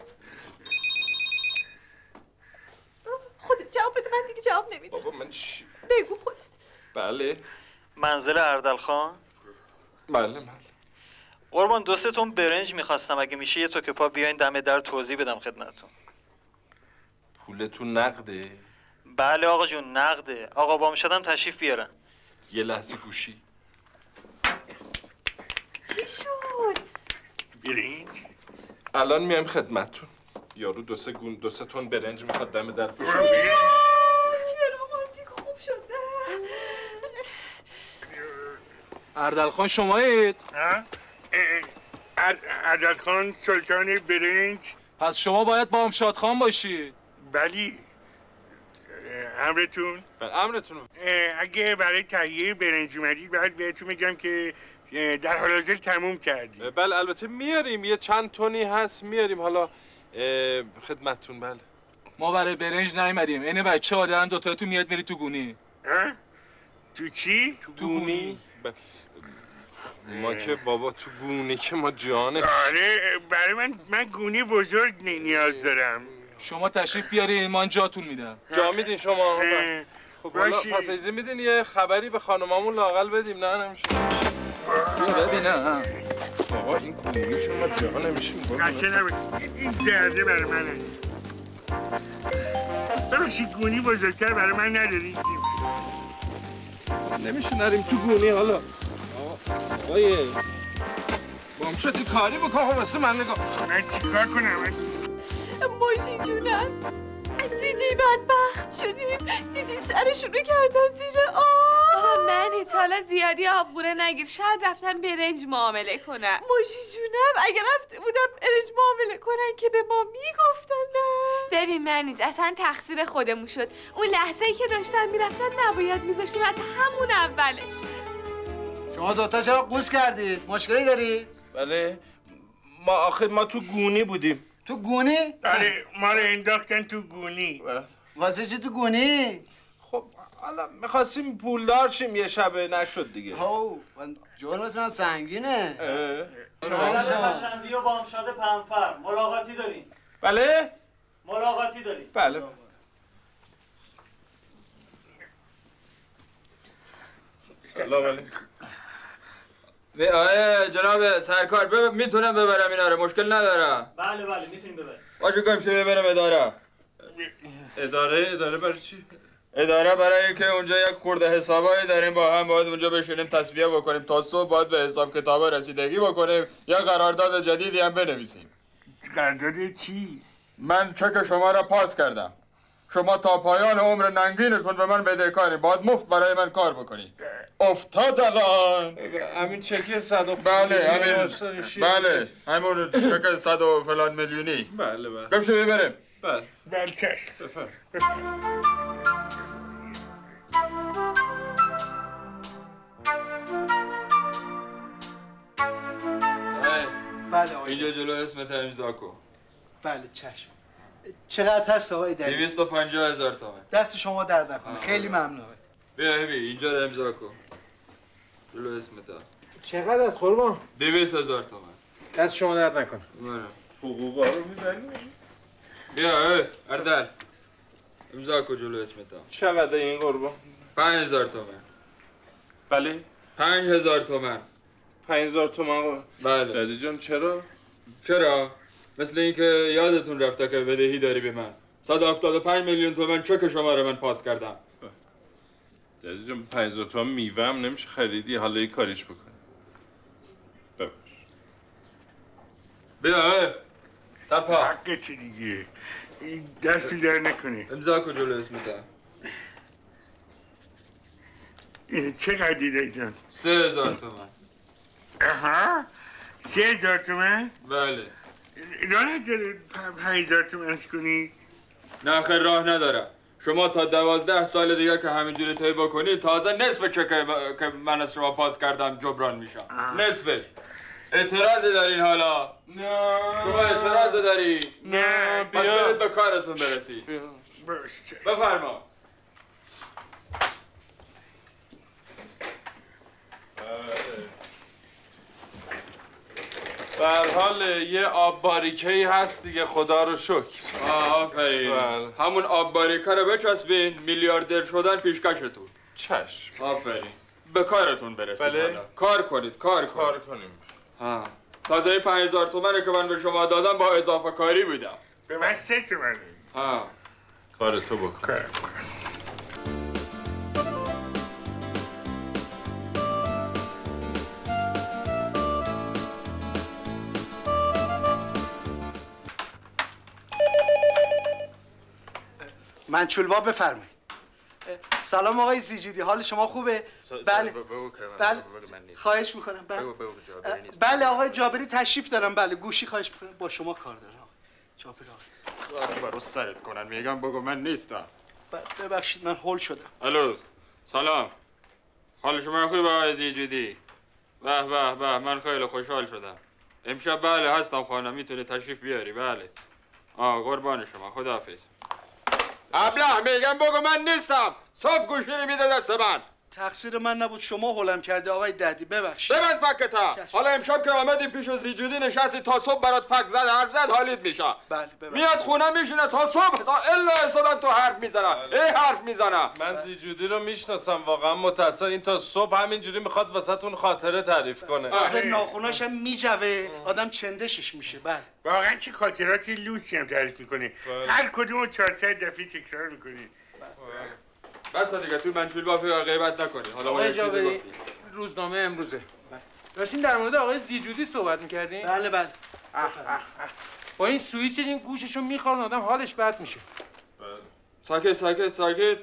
خودت جواب بده، من دیگه جواب نمیدم. بابا من چی؟ بگو خودت. بله منزل اردل خان؟ بله بله. قربان دو سه تون برنج میخواستم، اگه میشه یه توکه پا بیاین دم در توضیح بدم خدمتتون. پولتون نقده؟ بله آقا جون نقده. آقا بامشادم تشریف بیارن. یه لحظه گوشی. چی شد؟ برنج؟ الان میایم خدمتتون. یارو دو سه گون دو سه تن برنج میخواد دم در پوشه. چه رومانتیک خوب شد. اردل خان شمایید؟ اردل خان سلطان برنج؟ پس شما باید بامشاد خان باشید. بلی. امرتون؟ بله امرتون. اگه برای تهیه برنج اومدید باید بهتون میگم که در حال حاضر تموم کردیم. بله البته میاریم، یه چند تونی هست میاریم حالا خدمتتون. بله ما برای برنج نیومدیم، اینه بچه آدم دو تاتون میاد میری تو گونی. ها؟ تو چی؟ تو گونی؟ ب... ما که بابا تو گونی که ما جانه. آره برای من من گونی بزرگ نیاز دارم. شما تشریف بیارین من جاتون میدم. جا میدین شما؟ خب حالا پس اجازه میدین یه خبری به خانمامون لااقل بدیم؟ نه نمیشه. ببینم آقا این گونی چون ما جا نمیشیم. قصه نبود این درده برای منه. ببخشید گونی بزرگتر برای من ندارید؟ نمیشه نریم تو گونی حالا. آقای بامشاد این کاری بکن واسه من نگاه. من چیکار کنم؟ ماشی جونم دیدی بدبخت شدیم، دیدی سرشونو کردن زیر آب. من حالا زیادی آبگوره نگیر، شاید رفتن برنج معامله کنن. ماشی جونم اگه رفته بودم برنج معامله کنن که به ما میگفتن نه. ببین منیز اصلا تقصیر خودمون شد، اون لحظه ای که داشتن میرفتن نباید میذاشتیم از همون اولش. شما دوتا چرا قوز کردید؟ مشکلی دارید؟ بله ما آخه ما تو گونی بودیم. تو گونی؟ آره ما رو انداختن تو گونی. واسه چی تو گونی؟ خب حالا میخواستیم پولدار شیم یه شبه نشد دیگه. هاو جرمتون سنگینه. شما پشندی و بامشاد پنفر ملاقاتی داریم. بله؟ ملاقاتی داریم. بله سلام آه جناب سرکار بب... میتونم ببرم اینا رو مشکل ندارم. بله بله میتونیم ببریم. باشه کنم شه ببرم اداره. اداره اداره برای چی؟ اداره برای اینکه اونجا یک خورده حسابایی داریم با هم باید اونجا بشینیم تصفیه بکنیم تا صبح باید به حساب کتابا رسیدگی بکنیم یا قرارداد جدیدی هم بنویسیم. قرارداد چی؟ من چک شما را پاس کردم. شما تا پایان عمر ننگینتون به من بدهکاری باید مفت برای من کار بکنی. افتاد الان همین چک صد و بله همین بله همون چک صد و فلان میلیونی. بله بله بمشه ببریم. بله بله چشم بفرم. بله آقای اینجا جلو اسمت امضا کن. بله چشم. چقدر هست آقای دری؟ دویست و پنجاه هزار تومان. دست شما درد نکنه. خیلی ممنونم. بیا همی اینجا رو امضا کن. جلو اسمت. چقدر از قربان؟ دویست هزار تومان. دست شما درد نکنه. برم. حقوقا رو می‌بری؟ بیا اه اردل امضا کن جلو اسمت. چقدر این قربان؟ پنج هزار تومان. بله؟ پنج هزار تومان. پنج هزار تومان قربان. بله. دادی جان چرا؟ چرا؟ مثل اینکه یادتون رفته که بدهی داری به من. صد و هفتاد و پنج میلیون تومان چک شما رو من پاس کردم. دادی جان پنج هزار تومان میوه هم نمیشه خریدی حالا یه کاریش بکنی. بباش. بیا اه تپا. حقه چی دیگه؟ دستی در نکنه. امضا کن جلو اسمت. چقدر دیده جان؟ سه هزار تومان. آها سه هزار تومان؟ بله. راه نداره پنج هزار تومنش کنی؟ نه خیر راه نداره. شما تا دوازده سال دیگه که همینجوری طی بکنید تازه نصف چک که من از شما پاس کردم جبران میشم. نصفش. اعتراضی دارین حالا؟ نه. شما اعتراضی داری؟ نه بیا. پس برید به کارتون برسید. بفرما. به هر حال یه آب باریکه‌ای هست دیگه خدا رو شکر. آه آفرین. همون آب باریکه رو بچسبین میلیاردر شدن پیشکشتون. چشم. آفرین. به کارتون برسید. بله. حالا. کار کنید کار کنید. کار کنیم. ها. تازه این پنج هزار تومنه که من به شما دادم با اضافه کاری بودم. به من سه تومنه. ها. کار تو بکن. کار بکن. منچولبا بفرمایید. سلام آقای زیجودی، حال شما خوبه؟ بله بله خواهش میکنم. بله بله آقای جابری تشریف دارم. بله گوشی خواهش میکنم با شما کار دارم. جابری آقای خاک برو سرت کنن میگم بگو من نیستم. ببخشید من هول شدم. الو سلام حال شما خوبه آقای زیجودی؟ به به به من خیلی خوشحال شدم. امشب بله هستم خانم میتونی تشریف بیاری. بله آه قربان شما خداحافظ. ابله میگم بگو من نیستم. صاف گوشی رو میده دست من. تقصیر من نبود شما هولم کرده آقای ددی ببخشید. ببند فکتا. حالا امشب که آمدی پیش زیجودی نشستی تا صبح برات فک زد حرف زد حالیت میشه. بله ببخشید. میاد خونه میشینه تا صبح تا الا صبح تو حرف میزنه. ای حرف میزنه. من زیجودی رو میشناسم واقعا متاسفم این تا صبح همینجوری میخواد واسهتون خاطره تعریف کنه. تازه ناخوناش هم میجوه آدم چندشش میشه. بله واقعا چه خاطراتی لوسی هم تعریف میکنه. هر کدوم چهارصد دفعه تکرار میکنه. بس دیگه تو منچولبا فقط غیبت نکنی. حالا آقای جابری روزنامه امروزه. داشتین در مورد آقای زیجودی صحبت میکردین؟ بله بله. با این سویچ این گوششو میخورن آدم حالش بد میشه. ساکت ساکت ساکت.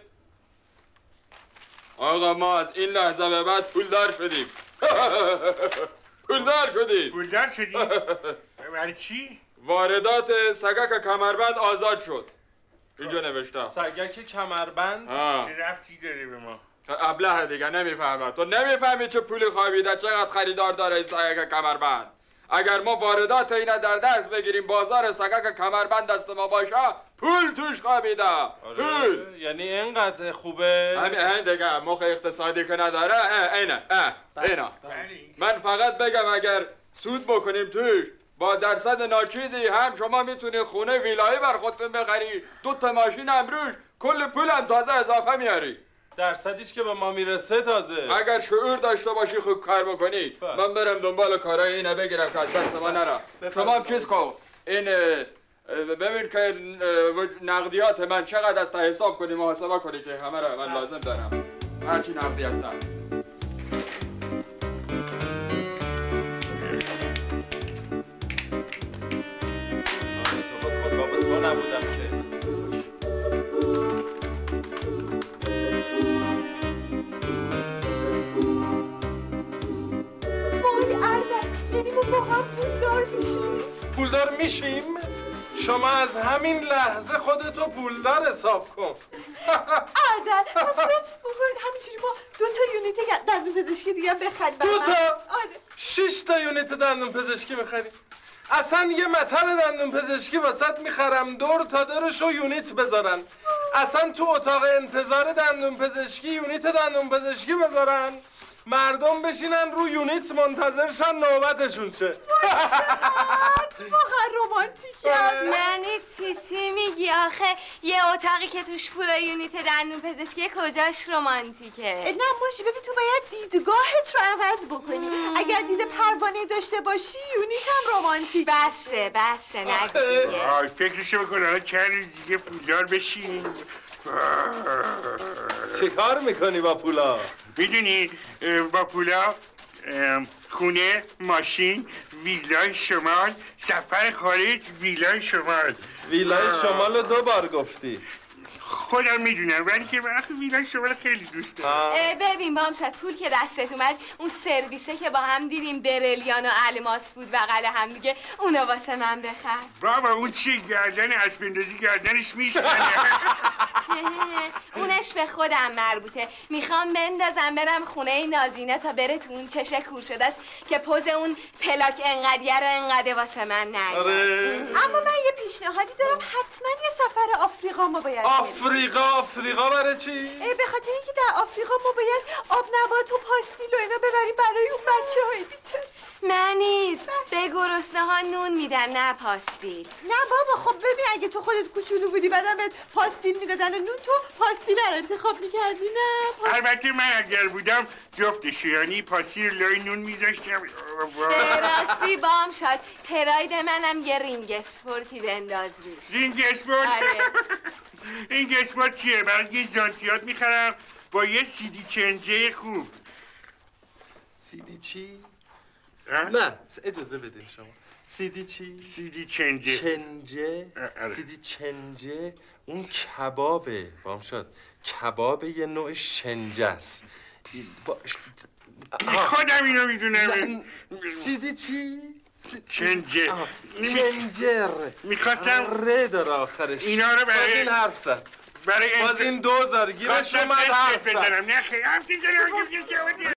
آقا ما از این لحظه به بعد پولدار شدیم. پولدار شدیم. پولدار شدیم؟ برای چی؟ واردات سگک کمربند آزاد شد. اینجا نوشتم. سگک کمربند؟ چه ربطی داره به ما؟ ابله دیگه نمیفهمم. تو نمیفهمی چه پولی خوابیده چقدر خریدار داره این سگک کمربند. اگر ما واردات اینا در دست بگیریم بازار سگک کمربند دست ما باشه پول توش خوابیده. پول یعنی اینقدر خوبه؟ همین همین دیگه مخ اقتصادی که نداره اینه اینا. من فقط بگم اگر سود بکنیم توش با درصد ناچیزی هم شما میتونی خونه ویلایی بر خودتون بخری. دو تا ماشین هم روش کل پول هم تازه اضافه میاری. درصدیش که به ما میرسه تازه. اگر شعور داشته باشی خوب کار بکنی من برم دنبال کارهای اینه بگیرم که از دست ما نره. شما هم چیز کن این ببین که نقدیات من چقدر است حساب کنی محاسبه کنی که همه را من لازم دارم هرچی نقدی هستم. تو نبودم که وای اردن یعنی ما واقعا پولدار میشیم. پولدار میشیم؟ شما از همین لحظه خودتو پولدار حساب کن. اردن پس لطف بکن همینجوری ما دو تا یونیت دندون پزشکی دیگه بخریم. دو تا؟ آره. شش تا یونیت دندون پزشکی میخریم. اصلا یه مطب دندون پزشکی واسط میخرم دور تا دورشو یونیت بذارن. اصلا تو اتاق انتظار دندون پزشکی یونیت دندون پزشکی بذارن مردم بشینن رو یونیت منتظرشن نوبتشون شه. واقعا رومانتیکه. یعنی تیتی میگی آخه یه اتاقی که توش پول یونیت دندون پزشکی کجاش رومانتیکه؟ نه ماشی ببین تو باید دیدگاهت رو عوض بکنی. اگر دید پروانه داشته باشی یونیت هم رومانتیک. بسه بسه نگو دیگه. آی فکرشو بکن حالا چند روز دیگه پولدار بشیم. چه کار میکنی با پولا؟ میدونی با پولا خونه، ماشین، ویلای شمال، سفر خارج، ویلای شمال. ویلای شمال رو دو بار گفتی. خودم میدونم ولی که وقت ویلای شمال خیلی دوست دارم. ببین بامشد پول که دستت اومد اون سرویسه که با هم دیدیم بریلیان و الماس بود بغل هم دیگه اونو واسه من بخر. بابا اون چی گردن اسبندازی گردنش میشکنه. اونش به خودم مربوطه. میخوام بندازم برم خونه نازینه تا بره تو اون چشه کور شدش که پوز اون پلاک انقدیه رو انقدر واسه من نگه. اما من یه پیشنهادی دارم حتما یه سفر آفریقا ما باید آفریقا آفریقا برای چی؟ به خاطر اینکه در آفریقا ما باید آب نبات و پاستیل و اینا ببریم برای اون بچه های بیچاره. منیز به گرسنه ها نون میدن نه پاستیل. نه بابا خب ببین اگه تو خودت کوچولو بودی بعدم بهت پاستیل میدادن و نون تو پاستیل رو انتخاب میکردی نه پاستیل. البته من اگر بودم جفتش یعنی پاستیل لای نون میذاشتم. راستی بام شد پراید منم یه رینگ اسپورتی بنداز روش. رینگ اسپورت؟ رینگ اسپورت چیه؟ برای یه زانتیات میخرم با یه سیدی چنجه خوب. سیدی چی؟ نه اجازه بدین شما. سیدی چی؟ سیدی چنجه. چنجه؟ سیدی چنجه اون کبابه بام شد. کباب یه نوع شنجه است. با... خودم اینو میدونم. سیدی چی؟ چنجه. چنجر. میخواستم ره داره آخرش. اینا رو برای باز این حرف زد. برای باز این دوزار گیرش اومد حرف زد. نه خیلی حرف بزنم.